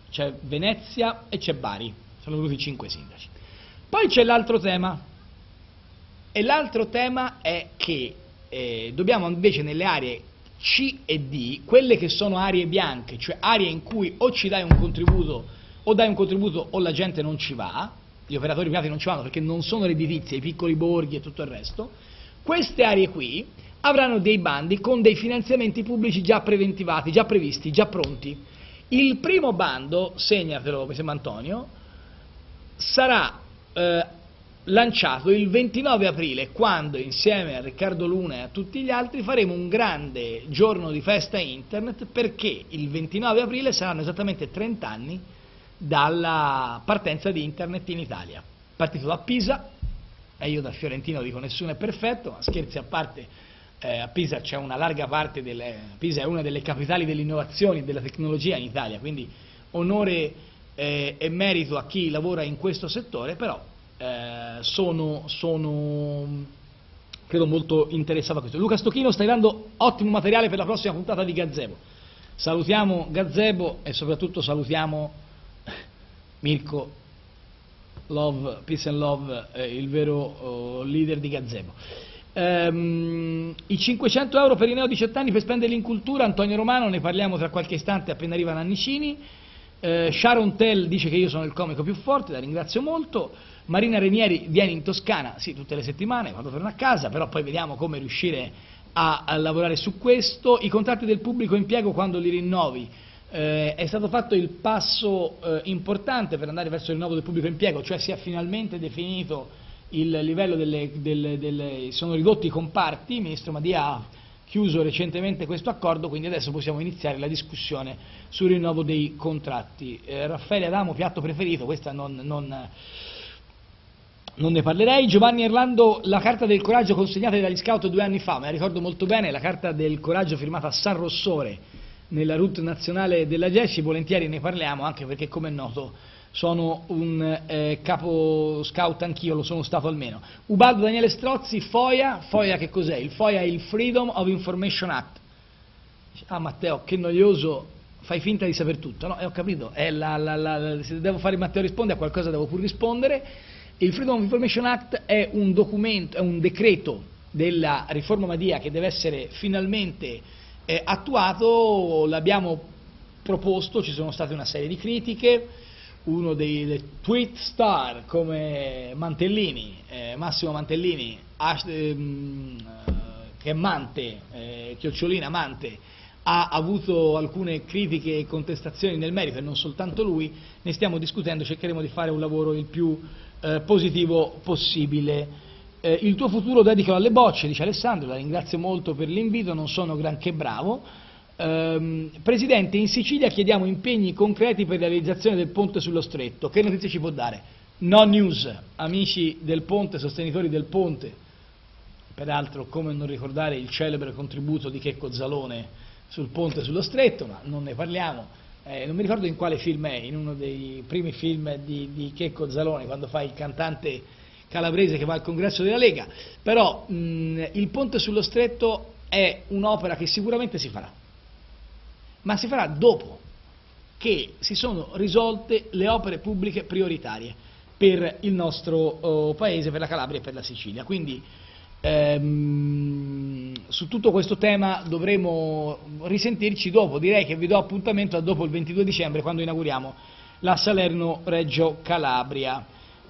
c'è Venezia e c'è Bari, sono venuti 5 sindaci. Poi c'è l'altro tema, e l'altro tema è che dobbiamo invece nelle aree C e D, quelle che sono aree bianche, cioè aree in cui o ci dai un contributo o la gente non ci va, gli operatori privati non ci vanno perché non sono redditizie, i piccoli borghi e tutto il resto, queste aree qui avranno dei bandi con dei finanziamenti pubblici già preventivati, già previsti, già pronti. Il primo bando, segnatelo, mi sembra Antonio, sarà lanciato il 29 aprile, quando insieme a Riccardo Luna e a tutti gli altri faremo un grande giorno di festa internet, perché il 29 aprile saranno esattamente 30 anni dalla partenza di internet in Italia. Partito da Pisa, e io da fiorentino dico nessuno è perfetto, ma scherzi a parte, a Pisa c'è una larga parte Pisa è una delle capitali dell'innovazione e della tecnologia in Italia, quindi onore e merito a chi lavora in questo settore, però sono credo molto interessato a questo. Luca Stocchino, stai dando ottimo materiale per la prossima puntata di Gazebo. Salutiamo Gazebo e soprattutto salutiamo Mirko Love, Peace and Love, il vero leader di Gazebo. I 500 euro per i neo 18 anni per spenderli in cultura, Antonio Romano, ne parliamo tra qualche istante appena arriva Nannicini. Sharon Tell dice che io sono il comico più forte, la ringrazio molto. Marina Renieri viene in Toscana, sì, tutte le settimane, quando torno a casa, però poi vediamo come riuscire a lavorare su questo. I contratti del pubblico impiego quando li rinnovi, è stato fatto il passo importante per andare verso il rinnovo del pubblico impiego, cioè si è finalmente definito il livello sono ridotti i comparti, il ministro Madia ha chiuso recentemente questo accordo, quindi adesso possiamo iniziare la discussione sul rinnovo dei contratti. Raffaele Adamo, piatto preferito, questa non ne parlerei. Giovanni Erlando, la carta del coraggio consegnata dagli scout 2 anni fa, me la ricordo molto bene, la carta del coraggio firmata a San Rossore nella route nazionale della GECI, volentieri ne parliamo, anche perché come è noto sono un capo scout anch'io, lo sono stato almeno. Ubaldo Daniele Strozzi, FOIA che cos'è? Il FOIA è il Freedom of Information Act. Ah Matteo, che noioso, fai finta di saper tutto, no? Ho capito, se devo fare Matteo risponde a qualcosa devo pur rispondere. Il Freedom of Information Act è un documento, è un decreto della riforma Madia che deve essere finalmente attuato, l'abbiamo proposto, ci sono state una serie di critiche, uno dei tweet star come Mantellini, Massimo Mantellini, che è Mante, Chiocciolina Mante, ha avuto alcune critiche e contestazioni nel merito e non soltanto lui, ne stiamo discutendo, cercheremo di fare un lavoro il più positivo possibile. Il tuo futuro dedicalo alle bocce, dice Alessandro, la ringrazio molto per l'invito, non sono granché bravo. Presidente, in Sicilia chiediamo impegni concreti per la realizzazione del ponte sullo Stretto, che notizie ci può dare? No news, amici del ponte, sostenitori del ponte, peraltro come non ricordare il celebre contributo di Checco Zalone sul ponte sullo Stretto, ma non ne parliamo. Non mi ricordo in quale film è, in uno dei primi film di Checco Zalone, quando fa il cantante calabrese che va al congresso della Lega, però il ponte sullo Stretto è un'opera che sicuramente si farà, ma si farà dopo che si sono risolte le opere pubbliche prioritarie per il nostro paese, per la Calabria e per la Sicilia. Quindi su tutto questo tema dovremo risentirci dopo, direi che vi do appuntamento a dopo il 22 dicembre quando inauguriamo la Salerno-Reggio Calabria.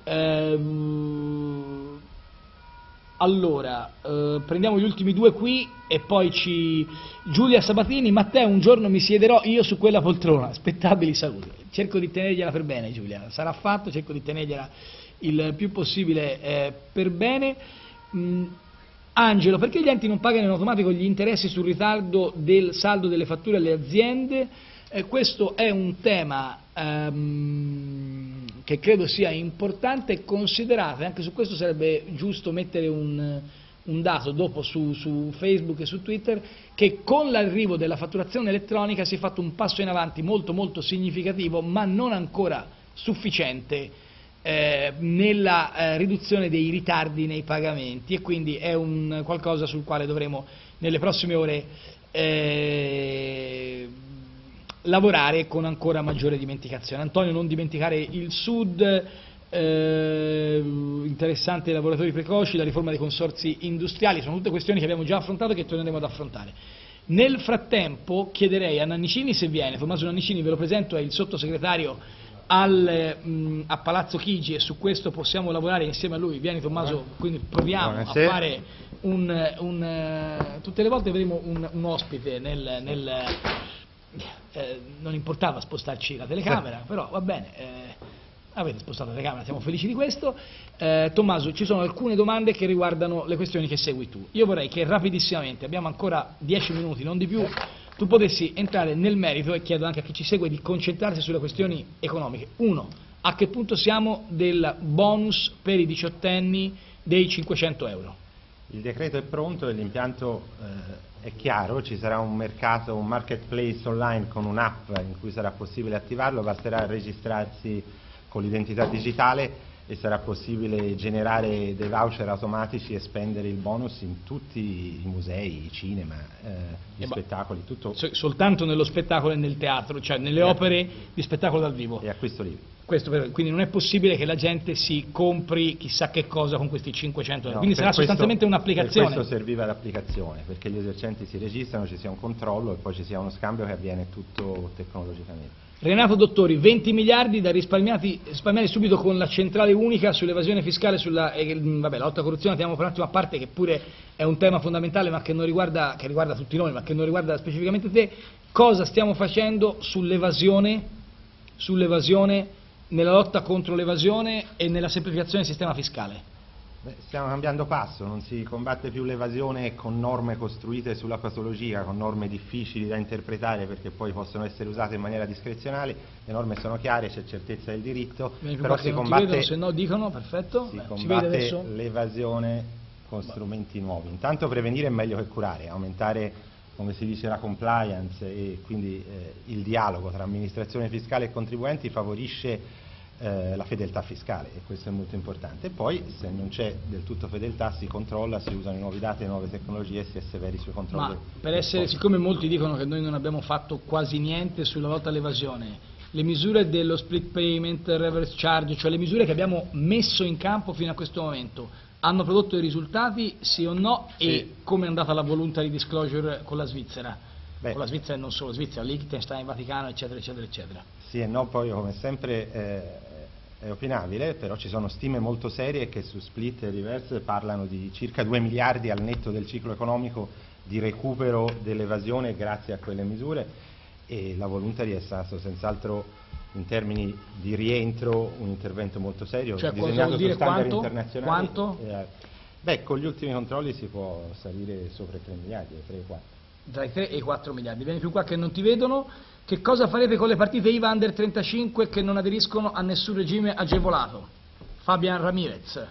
Allora, prendiamo gli ultimi due qui e poi Giulia Sabatini, Matteo, un giorno mi siederò io su quella poltrona, aspettabili saluti. Cerco di tenergliela per bene Giulia, sarà fatto, cerco di tenergliela il più possibile per bene. Angelo, perché gli enti non pagano in automatico gli interessi sul ritardo del saldo delle fatture alle aziende? Questo è un tema che credo sia importante, considerate, anche su questo sarebbe giusto mettere un dato dopo su Facebook e su Twitter, che con l'arrivo della fatturazione elettronica si è fatto un passo in avanti molto molto significativo, ma non ancora sufficiente nella riduzione dei ritardi nei pagamenti, e quindi è un qualcosa sul quale dovremo nelle prossime ore lavorare con ancora maggiore dimenticazione. Antonio, non dimenticare il Sud, interessante i lavoratori precoci, la riforma dei consorzi industriali, sono tutte questioni che abbiamo già affrontato e che torneremo ad affrontare. Nel frattempo chiederei a Nannicini se viene. Tommaso Nannicini, ve lo presento, è il sottosegretario a Palazzo Chigi e su questo possiamo lavorare insieme a lui. Vieni Tommaso, quindi proviamo Buonasera. a fare tutte le volte avremo un ospite non importava spostarci la telecamera, però va bene, avete spostato la telecamera, siamo felici di questo. Tommaso, ci sono alcune domande che riguardano le questioni che segui tu. Io vorrei che rapidissimamente, abbiamo ancora 10 minuti, non di più, tu potessi entrare nel merito, e chiedo anche a chi ci segue di concentrarsi sulle questioni economiche. Uno, a che punto siamo del bonus per i diciottenni dei 500 euro? Il decreto è pronto e l'impianto è chiaro, ci sarà un mercato, un marketplace online con un'app in cui sarà possibile attivarlo, basterà registrarsi con l'identità digitale e sarà possibile generare dei voucher automatici e spendere il bonus in tutti i musei, i cinema, gli spettacoli, tutto. Soltanto nello spettacolo e nel teatro, cioè nelle opere di spettacolo dal vivo. E acquisto libero. Quindi non è possibile che la gente si compri chissà che cosa con questi 500 euro, No, quindi sarà sostanzialmente un'applicazione. Per questo serviva l'applicazione, perché gli esercenti si registrano, ci sia un controllo e poi ci sia uno scambio che avviene tutto tecnologicamente. Renato Dottori, 20 miliardi da risparmiare subito con la centrale unica sull'evasione fiscale, la lotta alla corruzione, teniamo per un attimo a parte, che pure è un tema fondamentale ma che riguarda tutti noi, ma che non riguarda specificamente te. Cosa stiamo facendo sull'evasione, nella lotta contro l'evasione e nella semplificazione del sistema fiscale? Stiamo cambiando passo, non si combatte più l'evasione con norme costruite sulla patologia, con norme difficili da interpretare perché poi possono essere usate in maniera discrezionale, le norme sono chiare, c'è certezza del diritto, però si combatte, se no dicono, perfetto, si combatte l'evasione con strumenti nuovi. Intanto prevenire è meglio che curare, aumentare, come si dice, la compliance e quindi il dialogo tra amministrazione fiscale e contribuenti favorisce la fedeltà fiscale, e questo è molto importante. E poi, se non c'è del tutto fedeltà, si controlla, si usano i nuovi dati e le nuove tecnologie e si è severi sui controlli. Ma siccome molti dicono che noi non abbiamo fatto quasi niente sulla lotta all'evasione, le misure dello split payment, reverse charge, cioè le misure che abbiamo messo in campo fino a questo momento, hanno prodotto i risultati, sì o no? Sì. E come è andata la voluntary disclosure con la Svizzera? Con la Svizzera e non solo Svizzera, Liechtenstein, Vaticano, eccetera, eccetera, eccetera. Sì e no, poi come sempre è opinabile, però ci sono stime molto serie che su split e reverse parlano di circa 2 miliardi al netto del ciclo economico di recupero dell'evasione grazie a quelle misure, e la voluntary è stato senz'altro, in termini di rientro, un intervento molto serio, cioè, disegnato su standard internazionali. Quanto? Con gli ultimi controlli si può salire sopra i 3 miliardi, 3 e 4. Tra i 3 e i 4 miliardi. Vieni più qua che non ti vedono. Che cosa farete con le partite IVA under 35 che non aderiscono a nessun regime agevolato? Fabian Ramirez.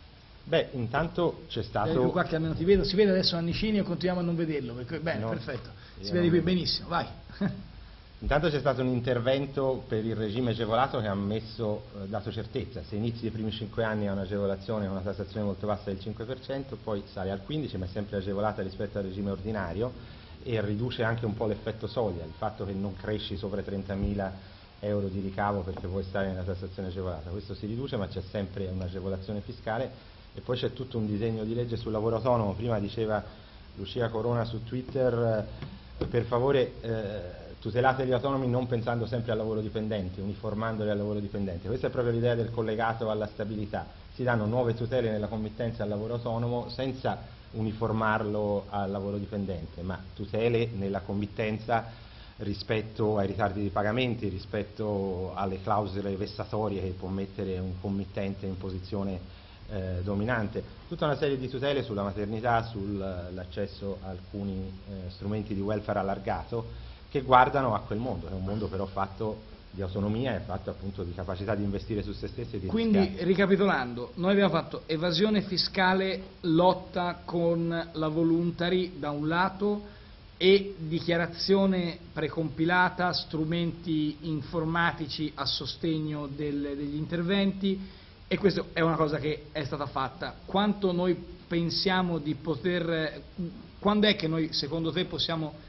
Intanto c'è stato... Vieni più qua che almeno ti vedo. Si vede adesso Nannicini o continuiamo a non vederlo? Bene, no, perfetto. Si vede qui benissimo, vai. Intanto c'è stato un intervento per il regime agevolato che ha dato certezza. Se inizi i primi 5 anni a un'agevolazione, una tassazione molto bassa del 5%, poi sale al 15%, ma è sempre agevolata rispetto al regime ordinario, e riduce anche un po' l'effetto soglia, il fatto che non cresci sopra i 30.000 euro di ricavo perché puoi stare nella tassazione agevolata. Questo si riduce, ma c'è sempre un'agevolazione fiscale. E poi c'è tutto un disegno di legge sul lavoro autonomo. Prima diceva Lucia Corona su Twitter, per favore tutelate gli autonomi non pensando sempre al lavoro dipendente, uniformandoli al lavoro dipendente. Questa è proprio l'idea del collegato alla stabilità. Si danno nuove tutele nella committenza al lavoro autonomo senza uniformarlo al lavoro dipendente, ma tutele nella committenza rispetto ai ritardi di pagamenti, rispetto alle clausole vessatorie che può mettere un committente in posizione dominante, tutta una serie di tutele sulla maternità, sull'accesso a alcuni strumenti di welfare allargato che guardano a quel mondo, che è un mondo però fatto di autonomia e fatto appunto di capacità di investire su se stessi e di Quindi, rischiare. ricapitolando, noi abbiamo fatto evasione fiscale, lotta con la voluntary da un lato e dichiarazione precompilata, strumenti informatici a sostegno degli interventi, e questa è una cosa che è stata fatta. Quanto noi pensiamo di quando è che noi secondo te possiamo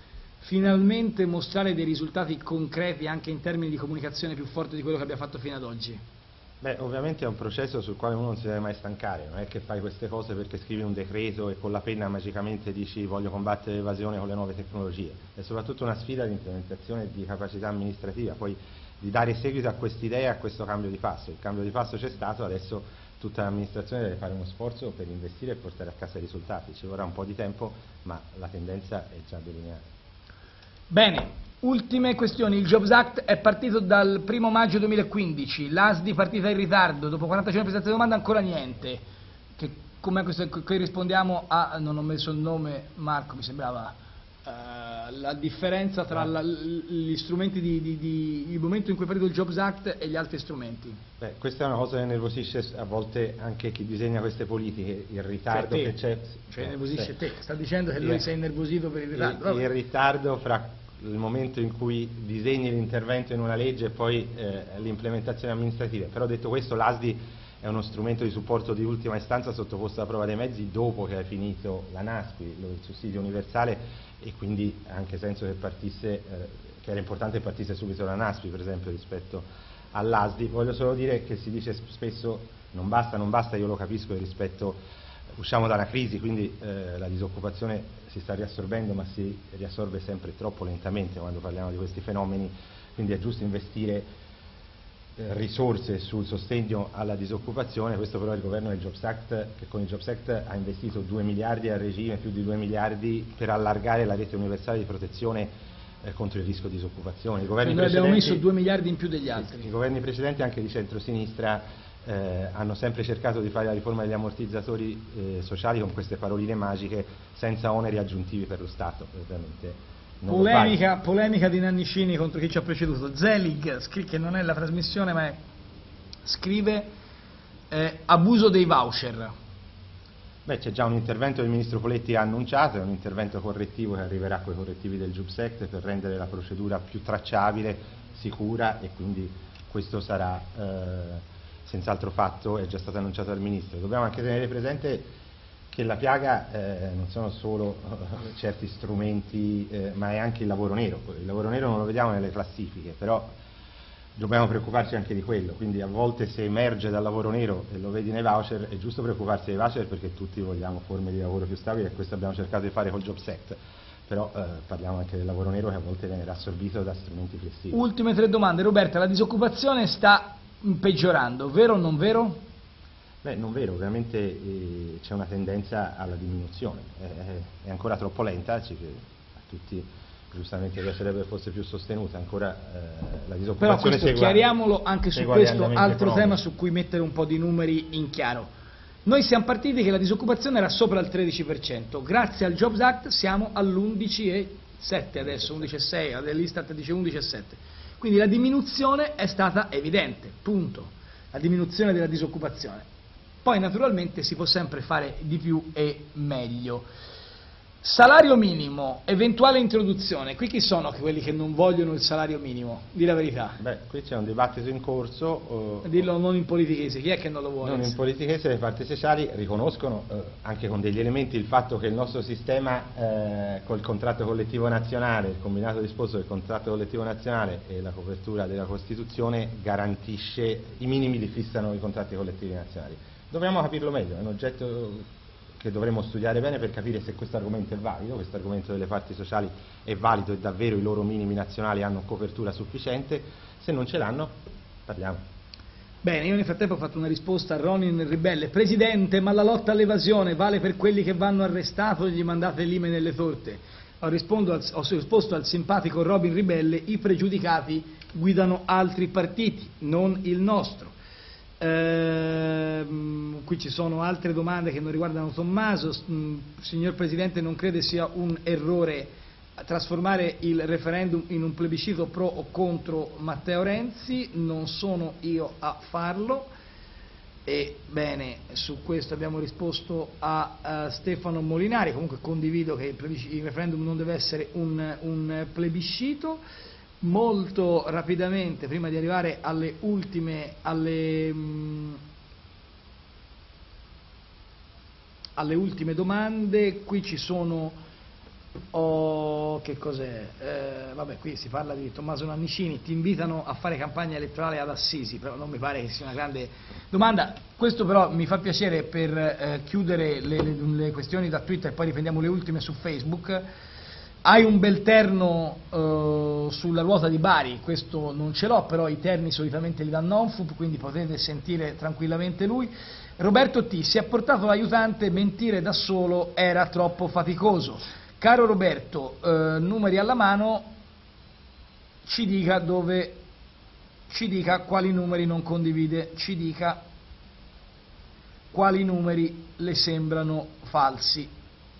finalmente mostrare dei risultati concreti anche in termini di comunicazione più forte di quello che abbia fatto fino ad oggi? Beh, ovviamente è un processo sul quale uno non si deve mai stancare, non è che fai queste cose perché scrivi un decreto e con la penna magicamente dici voglio combattere l'evasione con le nuove tecnologie, è soprattutto una sfida di implementazione e di capacità amministrativa, poi di dare seguito a quest'idea e a questo cambio di passo. Il cambio di passo c'è stato, adesso tutta l'amministrazione deve fare uno sforzo per investire e portare a casa i risultati, ci vorrà un po' di tempo ma la tendenza è già delineata. Bene. Ultime questioni, il Jobs Act è partito dal 1° maggio 2015, l'ASDI partita in ritardo, dopo 40 giorni di presentazione di domanda ancora niente. Come questo che rispondiamo a, non ho messo il nome, Marco mi sembrava, la differenza tra gli strumenti il momento in cui è partito il Jobs Act e gli altri strumenti? Beh, questa è una cosa che nervosisce a volte anche chi disegna queste politiche, il ritardo che c'è. Cioè nervosisce te, sta dicendo che lui sei innervosito per il ritardo. Il ritardo fra il momento in cui disegni l'intervento in una legge e poi l'implementazione amministrativa. Però detto questo, l'ASDI è uno strumento di supporto di ultima istanza sottoposto alla prova dei mezzi dopo che è finito la NASPI, il sussidio universale, e quindi ha anche senso che partisse, che era importante che partisse subito la NASPI per esempio rispetto all'ASDI. Voglio solo dire che si dice spesso non basta, io lo capisco usciamo da una crisi, quindi la disoccupazione si sta riassorbendo, ma si riassorbe sempre troppo lentamente quando parliamo di questi fenomeni, quindi è giusto investire risorse sul sostegno alla disoccupazione. Questo però il governo del Jobs Act, che con il Jobs Act ha investito 2 miliardi a regime, più di 2 miliardi per allargare la rete universale di protezione contro il rischio di disoccupazione. Noi abbiamo messo 2 miliardi in più degli altri. I governi precedenti, anche di centrosinistra, hanno sempre cercato di fare la riforma degli ammortizzatori sociali con queste paroline magiche, senza oneri aggiuntivi per lo Stato, ovviamente. Polemica di Nannicini contro chi ci ha preceduto. Zelig, che non è la trasmissione ma scrive abuso dei voucher. Beh, c'è già un intervento che il Ministro Poletti ha annunciato, è un intervento correttivo che arriverà con i correttivi del Jobs Act per rendere la procedura più tracciabile, sicura, e quindi questo sarà senz'altro fatto, è già stato annunciato dal Ministro. Dobbiamo anche tenere presente che la piaga non sono solo certi strumenti, ma è anche il lavoro nero. Il lavoro nero non lo vediamo nelle classifiche, però dobbiamo preoccuparci anche di quello, quindi a volte se emerge dal lavoro nero e lo vedi nei voucher, è giusto preoccuparsi dei voucher perché tutti vogliamo forme di lavoro più stabili, e questo abbiamo cercato di fare col Jobs Act, però parliamo anche del lavoro nero che a volte viene assorbito da strumenti flessibili. Ultime 3 domande. Roberta, la disoccupazione sta peggiorando, vero o non vero? Beh, non vero, ovviamente c'è una tendenza alla diminuzione, è ancora troppo lenta, a tutti giustamente piacerebbe fosse più sostenuta, ancora la disoccupazione. Però chiariamolo anche su questo altro tema su cui mettere un po' di numeri in chiaro. Noi siamo partiti che la disoccupazione era sopra il 13%, grazie al Jobs Act siamo all'11,7 adesso, 11,6, l'Istat dice 11,7, quindi la diminuzione è stata evidente, punto, la diminuzione della disoccupazione. Poi naturalmente si può sempre fare di più e meglio. Salario minimo, eventuale introduzione, qui chi sono quelli che non vogliono il salario minimo? Dì la verità. Beh, qui c'è un dibattito in corso. Dillo non in politichese, chi è che non lo vuole? Non in politichese, le parti sociali riconoscono anche con degli elementi il fatto che il nostro sistema col contratto collettivo nazionale, il combinato disposto del contratto collettivo nazionale e la copertura della Costituzione garantisce, i minimi li fissano i contratti collettivi nazionali. Dobbiamo capirlo meglio, è un oggetto che dovremmo studiare bene per capire se questo argomento è valido, questo argomento delle parti sociali è valido e davvero i loro minimi nazionali hanno copertura sufficiente. Se non ce l'hanno, parliamo. Bene, io nel frattempo ho fatto una risposta a Ronin Ribelle. Presidente, ma la lotta all'evasione vale per quelli che vanno arrestati o gli mandate lime nelle torte? Ho risposto al simpatico Robin Ribelle: i pregiudicati guidano altri partiti, non il nostro. Qui ci sono altre domande che non riguardano Tommaso. Signor Presidente, non crede sia un errore trasformare il referendum in un plebiscito pro o contro Matteo Renzi? Non sono io a farlo. E bene, su questo abbiamo risposto a Stefano Molinari. Comunque condivido che il referendum non deve essere un plebiscito. Molto rapidamente, prima di arrivare alle ultime domande, qui ci sono Che cos'è? Vabbè, qui si parla di Tommaso Nannicini, ti invitano a fare campagna elettorale ad Assisi, però non mi pare che sia una grande domanda. Questo però mi fa piacere per chiudere le questioni da Twitter e poi riprendiamo le ultime su Facebook. Hai un bel terno sulla ruota di Bari, questo non ce l'ho, però i terni solitamente li dà Nonfub, quindi potete sentire tranquillamente lui. Roberto T. si è portato l'aiutante, mentire da solo era troppo faticoso. Caro Roberto, numeri alla mano, ci dica quali numeri non condivide, ci dica quali numeri le sembrano falsi.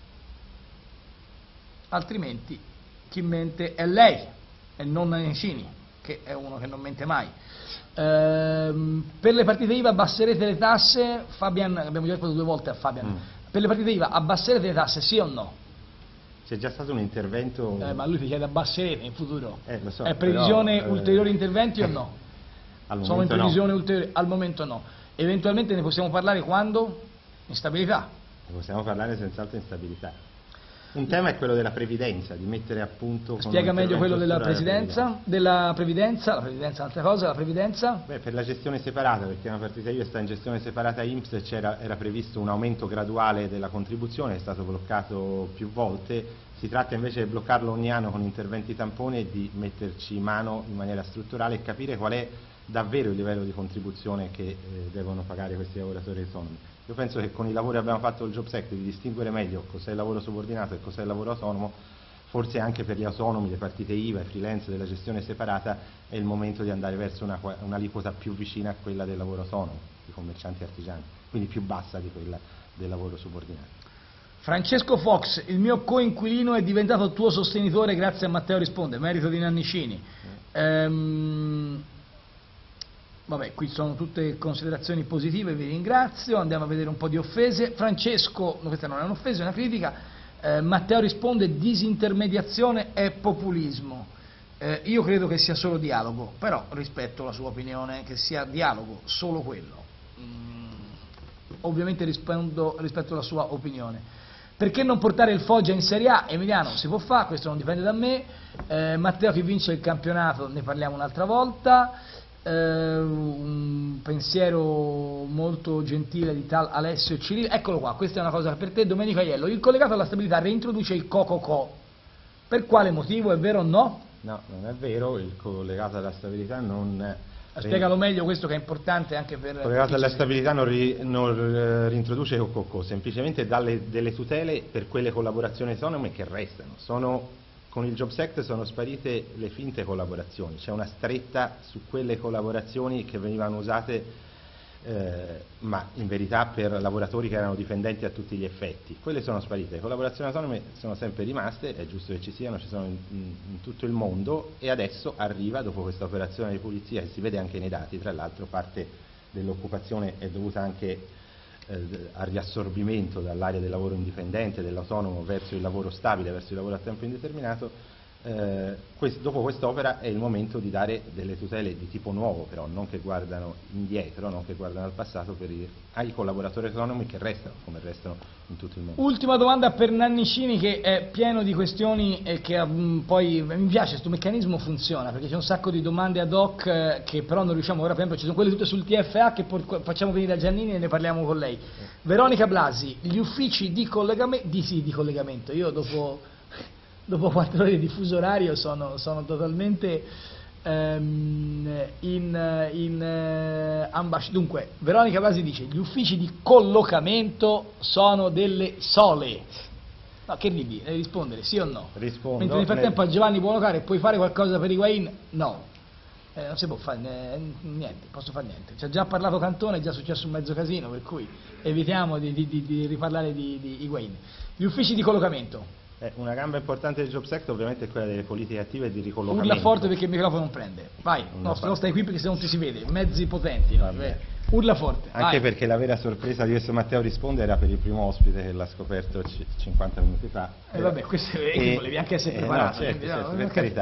Altrimenti chi mente è lei e non Nannicini, che è uno che non mente mai. Per le partite IVA abbasserete le tasse? Fabian, abbiamo già risposto 2 volte a Fabian. Per le partite IVA abbasserete le tasse, sì o no? C'è già stato un intervento... ma lui ti chiede abbasserete in futuro. Lo so, è previsione però, ulteriori interventi o no? Sono in previsione ulteriore? Al momento no. Eventualmente ne possiamo parlare quando? Instabilità. Ne possiamo parlare senz'altro in stabilità. Un tema è quello della previdenza, di mettere a punto... Spiega meglio quello della previdenza, la previdenza è un'altra cosa, la previdenza? Beh, per la gestione separata, perché una partita IVA sta in gestione separata INPS, era previsto un aumento graduale della contribuzione, è stato bloccato più volte, si tratta invece di bloccarlo ogni anno con interventi tampone e di metterci mano in maniera strutturale e capire qual è davvero il livello di contribuzione che devono pagare questi lavoratori autonomi. Io penso che con i lavori che abbiamo fatto il Jobs Act di distinguere meglio cos'è il lavoro subordinato e cos'è il lavoro autonomo, forse anche per gli autonomi, le partite IVA, i freelance della gestione separata, è il momento di andare verso un'aliquota più vicina a quella del lavoro autonomo, di commercianti e artigiani, quindi più bassa di quella del lavoro subordinato. Francesco Fox, il mio coinquilino è diventato tuo sostenitore grazie a Matteo Risponde, merito di Nannicini. Vabbè, qui sono tutte considerazioni positive, vi ringrazio, andiamo a vedere un po' di offese. Francesco, no, questa non è un'offesa, è una critica, Matteo Risponde, disintermediazione è populismo. Io credo che sia solo dialogo, però rispetto la sua opinione, che sia dialogo, solo quello. Ovviamente rispetto alla sua opinione. Perché non portare il Foggia in Serie A? Emiliano, si può fare, questo non dipende da me. Matteo, chi vince il campionato, ne parliamo un'altra volta. Un pensiero molto gentile di tal Alessio Cirillo, eccolo qua, questa è una cosa per te. Domenico Aiello, il collegato alla stabilità reintroduce il co-co-co, per quale motivo, è vero o no? No, non è vero, il collegato alla stabilità non... Spiegalo meglio questo che è importante anche per... Il collegato alla stabilità non reintroduce il co-co-co, semplicemente dà delle tutele per quelle collaborazioni autonome che restano. Con il Jobs Act sono sparite le finte collaborazioni, c'è una stretta su quelle collaborazioni che venivano usate ma in verità per lavoratori che erano dipendenti a tutti gli effetti. Quelle sono sparite, le collaborazioni autonome sono sempre rimaste, è giusto che ci siano, ci sono in tutto il mondo e adesso arriva, dopo questa operazione di pulizia che si vede anche nei dati, tra l'altro parte dell'occupazione è dovuta anche al riassorbimento dall'area del lavoro indipendente, dell'autonomo verso il lavoro stabile, verso il lavoro a tempo indeterminato. Dopo quest'opera è il momento di dare delle tutele di tipo nuovo, però non che guardano indietro, non che guardano al passato, ai collaboratori autonomi che restano, come restano in tutto il mondo. Ultima domanda per Nannicini, che è pieno di questioni e che poi mi piace, questo meccanismo funziona, perché c'è un sacco di domande ad hoc che però non riusciamo, ora per esempio ci sono quelle tutte sul TFA che facciamo venire a Giannini e ne parliamo con lei. Veronica Blasi, gli uffici di collegamento, io dopo 4 ore di fuso orario sono totalmente dunque, Veronica Blasi dice gli uffici di collocamento sono delle sole. No, che devi rispondere, sì o no? Rispondo. Mentre nel frattempo a Giovanni Buonocare, puoi fare qualcosa per Higuain? No. Non si può fare niente, posso fare niente. Ci ha già parlato Cantone, è già successo un mezzo casino, per cui evitiamo di riparlare di Higuain. Gli uffici di collocamento. Una gamba importante del Jobs Act ovviamente è quella delle politiche attive di ricollocamento. Urla forte perché il microfono non prende. Vai, no, stai qui perché se non ti si vede, mezzi potenti. No? Urla forte. Anche perché la vera sorpresa di questo Matteo Risponde era per il primo ospite che l'ha scoperto 50 minuti fa. Vabbè, questo volevi anche essere preparato. No, certo, per carità.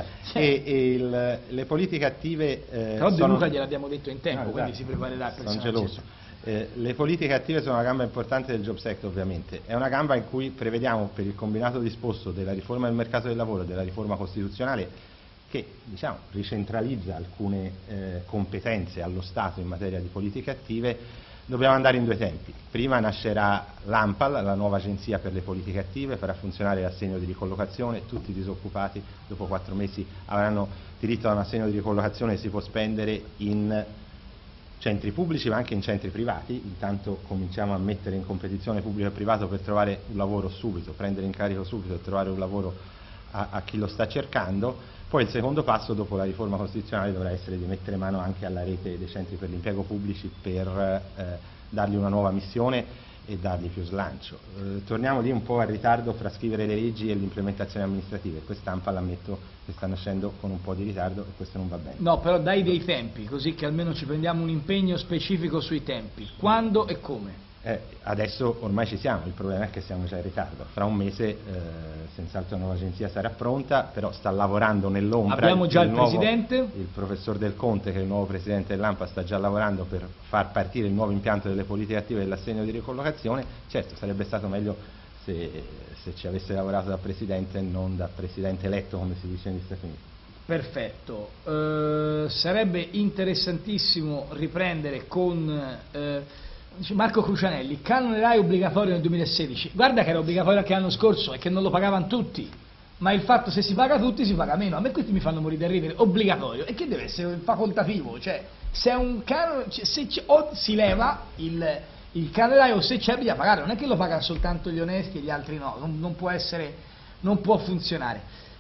Le politiche attive però De Luca gliel'abbiamo detto in tempo, quindi si preparerà. Sono geloso. Le politiche attive sono una gamba importante del Jobs Act, ovviamente. È una gamba in cui prevediamo, per il combinato disposto della riforma del mercato del lavoro e della riforma costituzionale, che diciamo, ricentralizza alcune competenze allo Stato in materia di politiche attive, dobbiamo andare in due tempi. Prima nascerà l'ANPAL, la nuova agenzia per le politiche attive, farà funzionare l'assegno di ricollocazione, tutti i disoccupati dopo 4 mesi avranno diritto a un assegno di ricollocazione che si può spendere in centri pubblici ma anche in centri privati. Intanto cominciamo a mettere in competizione pubblico e privato per trovare un lavoro subito, prendere in carico subito e trovare un lavoro a chi lo sta cercando. Poi il secondo passo dopo la riforma costituzionale dovrà essere di mettere mano anche alla rete dei centri per l'impiego pubblici per dargli una nuova missione e dargli più slancio. Torniamo lì un po' al ritardo fra scrivere le leggi e l'implementazione amministrativa. Quest'ANPAL ammetto che sta nascendo con un po' di ritardo e questo non va bene. No, però dai dei tempi, così che almeno ci prendiamo un impegno specifico sui tempi. Quando e come? Adesso ormai ci siamo, il problema è che siamo già in ritardo. Fra un mese senz'altro la nuova agenzia sarà pronta, però sta lavorando nell'ombra. Abbiamo già il presidente? Il professor Del Conte, che è il nuovo presidente dell'ANPA, sta già lavorando per far partire il nuovo impianto delle politiche attive dell'assegno di ricollocazione. Certo, sarebbe stato meglio se ci avesse lavorato da presidente e non da presidente eletto, come si dice negli Stati Uniti. Perfetto, sarebbe interessantissimo riprendere con Marco Crucianelli, canone RAI obbligatorio nel 2016. Guarda che era obbligatorio anche l'anno scorso e che non lo pagavano tutti, ma il fatto se si paga tutti si paga meno. A me questi mi fanno morire da ridere. Obbligatorio, e che deve essere facoltativo, cioè se è un canone, o si leva il canone RAI o se c'è bisogna pagare, non è che lo pagano soltanto gli onesti e gli altri no, non può essere, non può funzionare.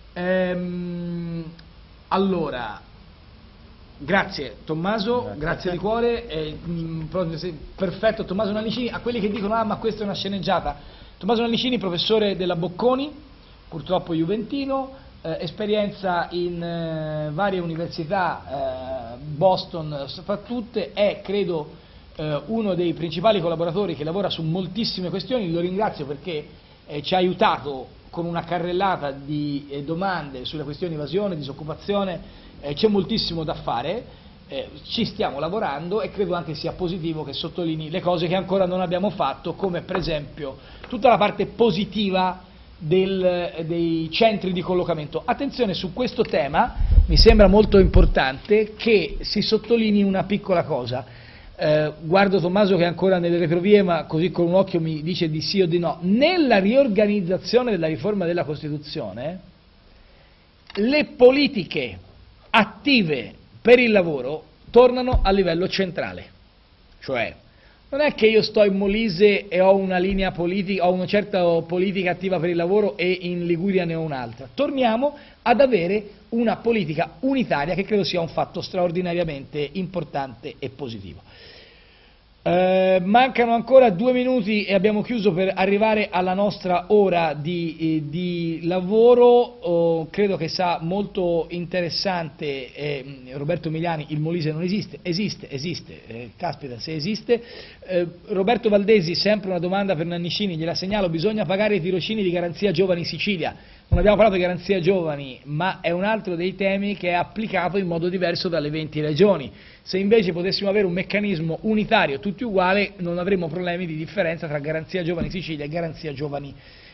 Allora, grazie Tommaso, grazie di cuore, perfetto. Tommaso Nannicini, a quelli che dicono ah ma questa è una sceneggiata, Tommaso Nannicini, professore della Bocconi, purtroppo juventino, esperienza in varie università, Boston fra tutte, è credo uno dei principali collaboratori che lavora su moltissime questioni. Lo ringrazio perché ci ha aiutato con una carrellata di domande sulle questioni evasione, disoccupazione. C'è moltissimo da fare, ci stiamo lavorando e credo anche sia positivo che sottolinei le cose che ancora non abbiamo fatto, come per esempio tutta la parte positiva dei centri di collocamento. Attenzione, su questo tema mi sembra molto importante che si sottolinei una piccola cosa. Guardo Tommaso che è ancora nelle retrovie, ma così con un occhio mi dice di sì o di no. Nella riorganizzazione della riforma della Costituzione, le politiche attive per il lavoro tornano a livello centrale, cioè non è che io sto in Molise e ho una linea politica, ho una certa politica attiva per il lavoro e in Liguria ne ho un'altra. Torniamo ad avere una politica unitaria, che credo sia un fatto straordinariamente importante e positivo. Mancano ancora 2 minuti e abbiamo chiuso per arrivare alla nostra ora di lavoro. Credo che sia molto interessante, Roberto Miliani, il Molise non esiste, esiste, caspita se esiste. Roberto Valdesi, sempre una domanda per Nannicini, gliela segnalo: bisogna pagare i tirocini di Garanzia Giovani Sicilia. Non abbiamo parlato di Garanzia Giovani, ma è un altro dei temi che è applicato in modo diverso dalle 20 regioni. Se invece potessimo avere un meccanismo unitario, tutti uguali, non avremmo problemi di differenza tra Garanzia Giovani Sicilia e Garanzia Giovani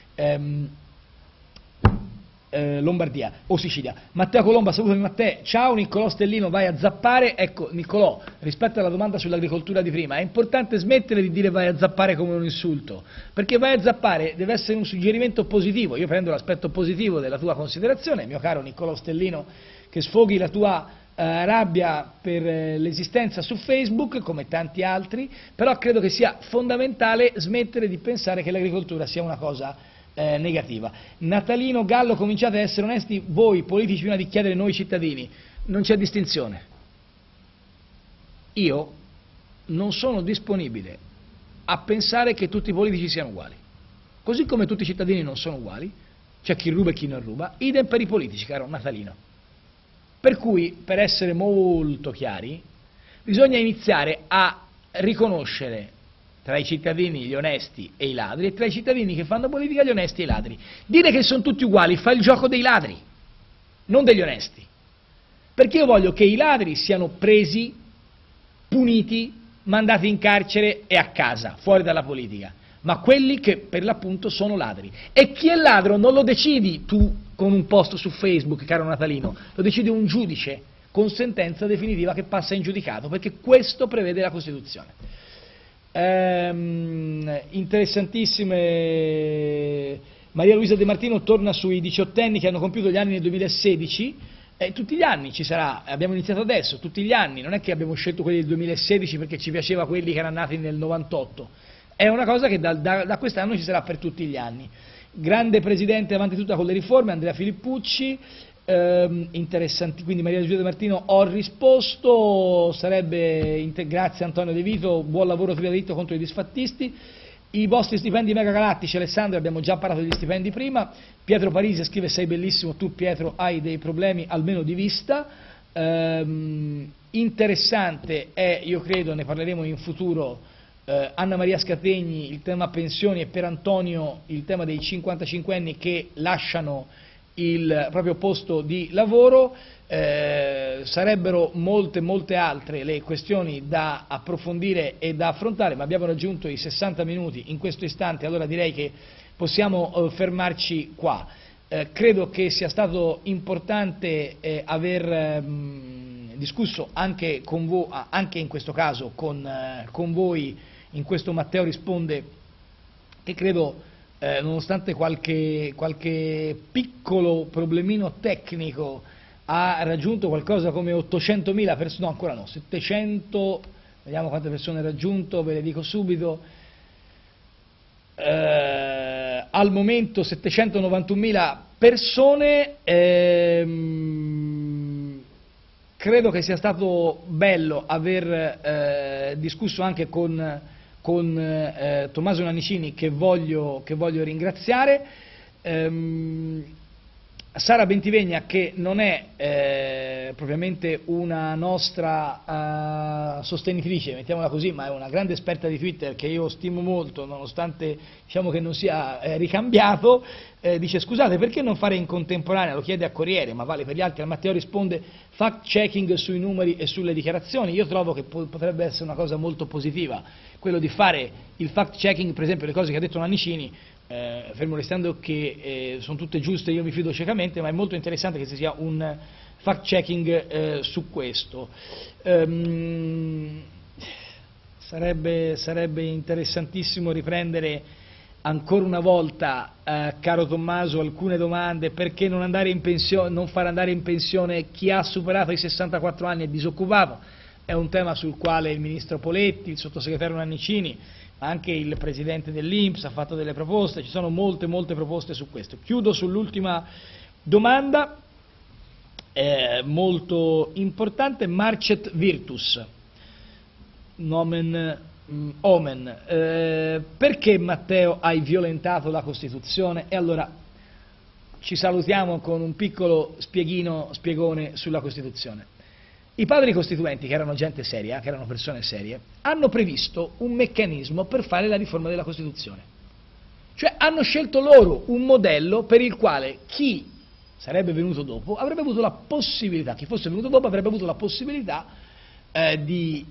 Lombardia o Sicilia. Matteo Colomba, salutami Matteo. Ciao. Niccolò Stellino, vai a zappare. Ecco Niccolò, rispetto alla domanda sull'agricoltura di prima, è importante smettere di dire vai a zappare come un insulto, perché vai a zappare deve essere un suggerimento positivo. Io prendo l'aspetto positivo della tua considerazione, mio caro Niccolò Stellino, che sfoghi la tua rabbia per l'esistenza su Facebook come tanti altri, però credo che sia fondamentale smettere di pensare che l'agricoltura sia una cosa negativa. Natalino Gallo, cominciate ad essere onesti voi politici prima di chiedere noi cittadini. Non c'è distinzione. Io non sono disponibile a pensare che tutti i politici siano uguali, così come tutti i cittadini non sono uguali, c'è chi ruba e chi non ruba, idem per i politici, caro Natalino. Per cui, per essere molto chiari, bisogna iniziare a riconoscere tra i cittadini gli onesti e i ladri e tra i cittadini che fanno politica gli onesti e i ladri. Dire che sono tutti uguali fa il gioco dei ladri, non degli onesti. Perché io voglio che i ladri siano presi, puniti mandati in carcere e a casa, fuori dalla politica, ma quelli che per l'appunto sono ladri. E chi è ladro non lo decidi tu con un post su Facebook, caro Natalino, lo decide un giudice con sentenza definitiva che passa in giudicato, perché questo prevede la Costituzione. Interessantissime. Maria Luisa De Martino torna sui diciottenni che hanno compiuto gli anni nel 2016. Tutti gli anni ci sarà, abbiamo iniziato adesso, tutti gli anni, non è che abbiamo scelto quelli del 2016 perché ci piaceva quelli che erano nati nel 98, è una cosa che da quest'anno ci sarà per tutti gli anni. Grande presidente avanti tutta con le riforme, Andrea Filippucci. Interessanti, quindi Maria Luisa De Martino ho risposto, grazie Antonio De Vito, buon lavoro Triadritto contro i disfattisti. I vostri stipendi mega galattici, Alessandro, abbiamo già parlato degli stipendi prima. Pietro Parisi scrive: sei bellissimo, tu Pietro hai dei problemi almeno di vista. Interessante è, io credo, ne parleremo in futuro, Anna Maria Scategni, il tema pensioni, e per Antonio il tema dei 55enni che lasciano il proprio posto di lavoro. Sarebbero molte altre le questioni da approfondire e da affrontare, ma abbiamo raggiunto i 60 minuti in questo istante, allora direi che possiamo fermarci qua. Credo che sia stato importante aver discusso anche con voi, anche in questo caso con voi, in questo Matteo Risponde, che credo, nonostante qualche piccolo problemino tecnico, ha raggiunto qualcosa come 800.000 persone, no ancora no, 700, vediamo quante persone ha raggiunto, ve le dico subito, al momento 791.000 persone. Credo che sia stato bello aver discusso anche con Tommaso Nannicini, che voglio ringraziare, Sara Bentivegna, che non è propriamente una nostra sostenitrice, mettiamola così, ma è una grande esperta di Twitter che io stimo molto, nonostante diciamo che non sia ricambiato. Dice: scusate, perché non fare in contemporanea, lo chiede a Corriere, ma vale per gli altri, al Matteo Risponde, fact checking sui numeri e sulle dichiarazioni. Io trovo che potrebbe essere una cosa molto positiva quello di fare il fact checking, per esempio le cose che ha detto Nannicini, fermo restando che sono tutte giuste, io mi fido ciecamente, ma è molto interessante che ci sia un fact checking su questo. Sarebbe interessantissimo riprendere ancora una volta, caro Tommaso, alcune domande. Perché non far andare in pensione chi ha superato i 64 anni e disoccupato? È un tema sul quale il ministro Poletti, il sottosegretario Nannicini, ma anche il presidente dell'INPS ha fatto delle proposte, ci sono molte proposte su questo. Chiudo sull'ultima domanda, molto importante, Marcet Virtus, nomen omen, perché Matteo hai violentato la Costituzione? E allora ci salutiamo con un piccolo spiegone sulla Costituzione. I padri costituenti, che erano gente seria, che erano persone serie, hanno previsto un meccanismo per fare la riforma della Costituzione. Cioè hanno scelto loro un modello per il quale chi sarebbe venuto dopo avrebbe avuto la possibilità, chi fosse venuto dopo avrebbe avuto la possibilità di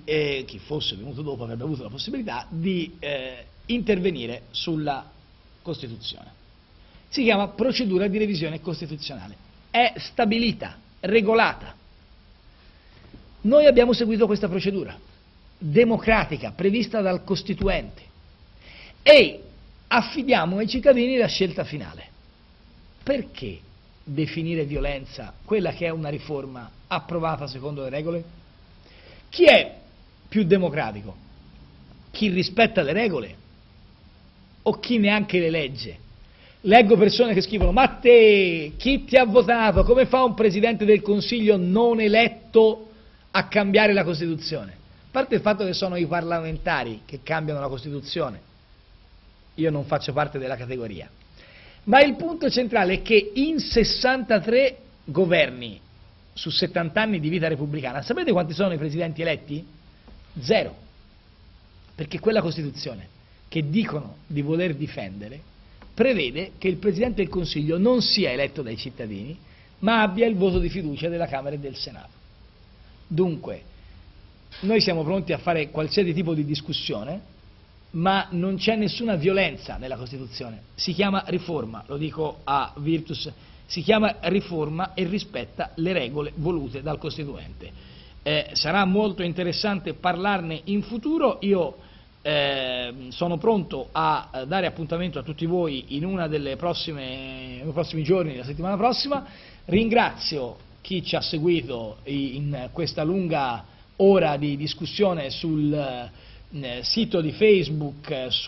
intervenire sulla Costituzione. Si chiama procedura di revisione costituzionale. È stabilita, regolata. Noi abbiamo seguito questa procedura democratica prevista dal Costituente e affidiamo ai cittadini la scelta finale. Perché definire violenza quella che è una riforma approvata secondo le regole? Chi è più democratico? Chi rispetta le regole o chi neanche le legge? Leggo persone che scrivono: ma te, chi ti ha votato? Come fa un Presidente del Consiglio non eletto a cambiare la Costituzione? A parte il fatto che sono i parlamentari che cambiano la Costituzione, io non faccio parte della categoria, ma il punto centrale è che in 63 governi su 70 anni di vita repubblicana, sapete quanti sono i presidenti eletti? 0, perché quella Costituzione che dicono di voler difendere prevede che il Presidente del Consiglio non sia eletto dai cittadini, ma abbia il voto di fiducia della Camera e del Senato. Dunque, noi siamo pronti a fare qualsiasi tipo di discussione, ma non c'è nessuna violenza nella Costituzione. Si chiama riforma, lo dico a Virtus, si chiama riforma e rispetta le regole volute dal Costituente. Sarà molto interessante parlarne in futuro. Io sono pronto a dare appuntamento a tutti voi in una delle nei prossimi giorni, la settimana prossima. Ringrazio chi ci ha seguito in questa lunga ora di discussione sul sito di Facebook,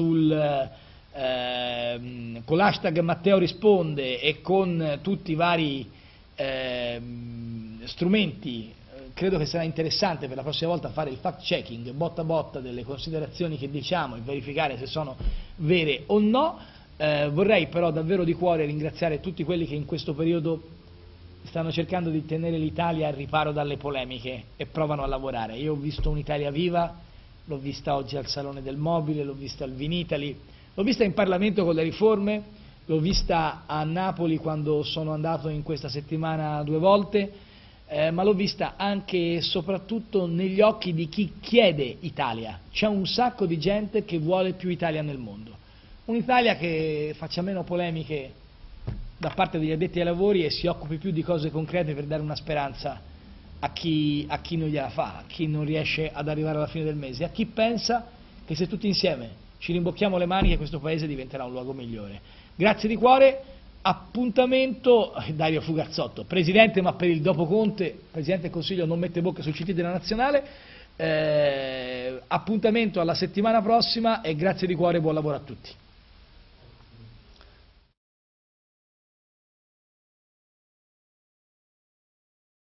con l'hashtag Matteo risponde e con tutti i vari strumenti. Credo che sarà interessante per la prossima volta fare il fact checking botta a botta delle considerazioni che diciamo e verificare se sono vere o no. Vorrei però davvero di cuore ringraziare tutti quelli che in questo periodo stanno cercando di tenere l'Italia al riparo dalle polemiche e provano a lavorare. Io ho visto un'Italia viva, l'ho vista oggi al Salone del Mobile, l'ho vista al Vinitali, l'ho vista in Parlamento con le riforme, l'ho vista a Napoli quando sono andato in questa settimana 2 volte, ma l'ho vista anche e soprattutto negli occhi di chi chiede Italia. C'è un sacco di gente che vuole più Italia nel mondo, un'Italia che faccia meno polemiche da parte degli addetti ai lavori e si occupi più di cose concrete per dare una speranza a chi non gliela fa, a chi non riesce ad arrivare alla fine del mese, a chi pensa che se tutti insieme ci rimbocchiamo le maniche questo Paese diventerà un luogo migliore. Grazie di cuore, appuntamento, Dario Fugazzotto, Presidente ma per il dopo Conte, Presidente del Consiglio non mette bocca sui CT della Nazionale, appuntamento alla settimana prossima e grazie di cuore e buon lavoro a tutti.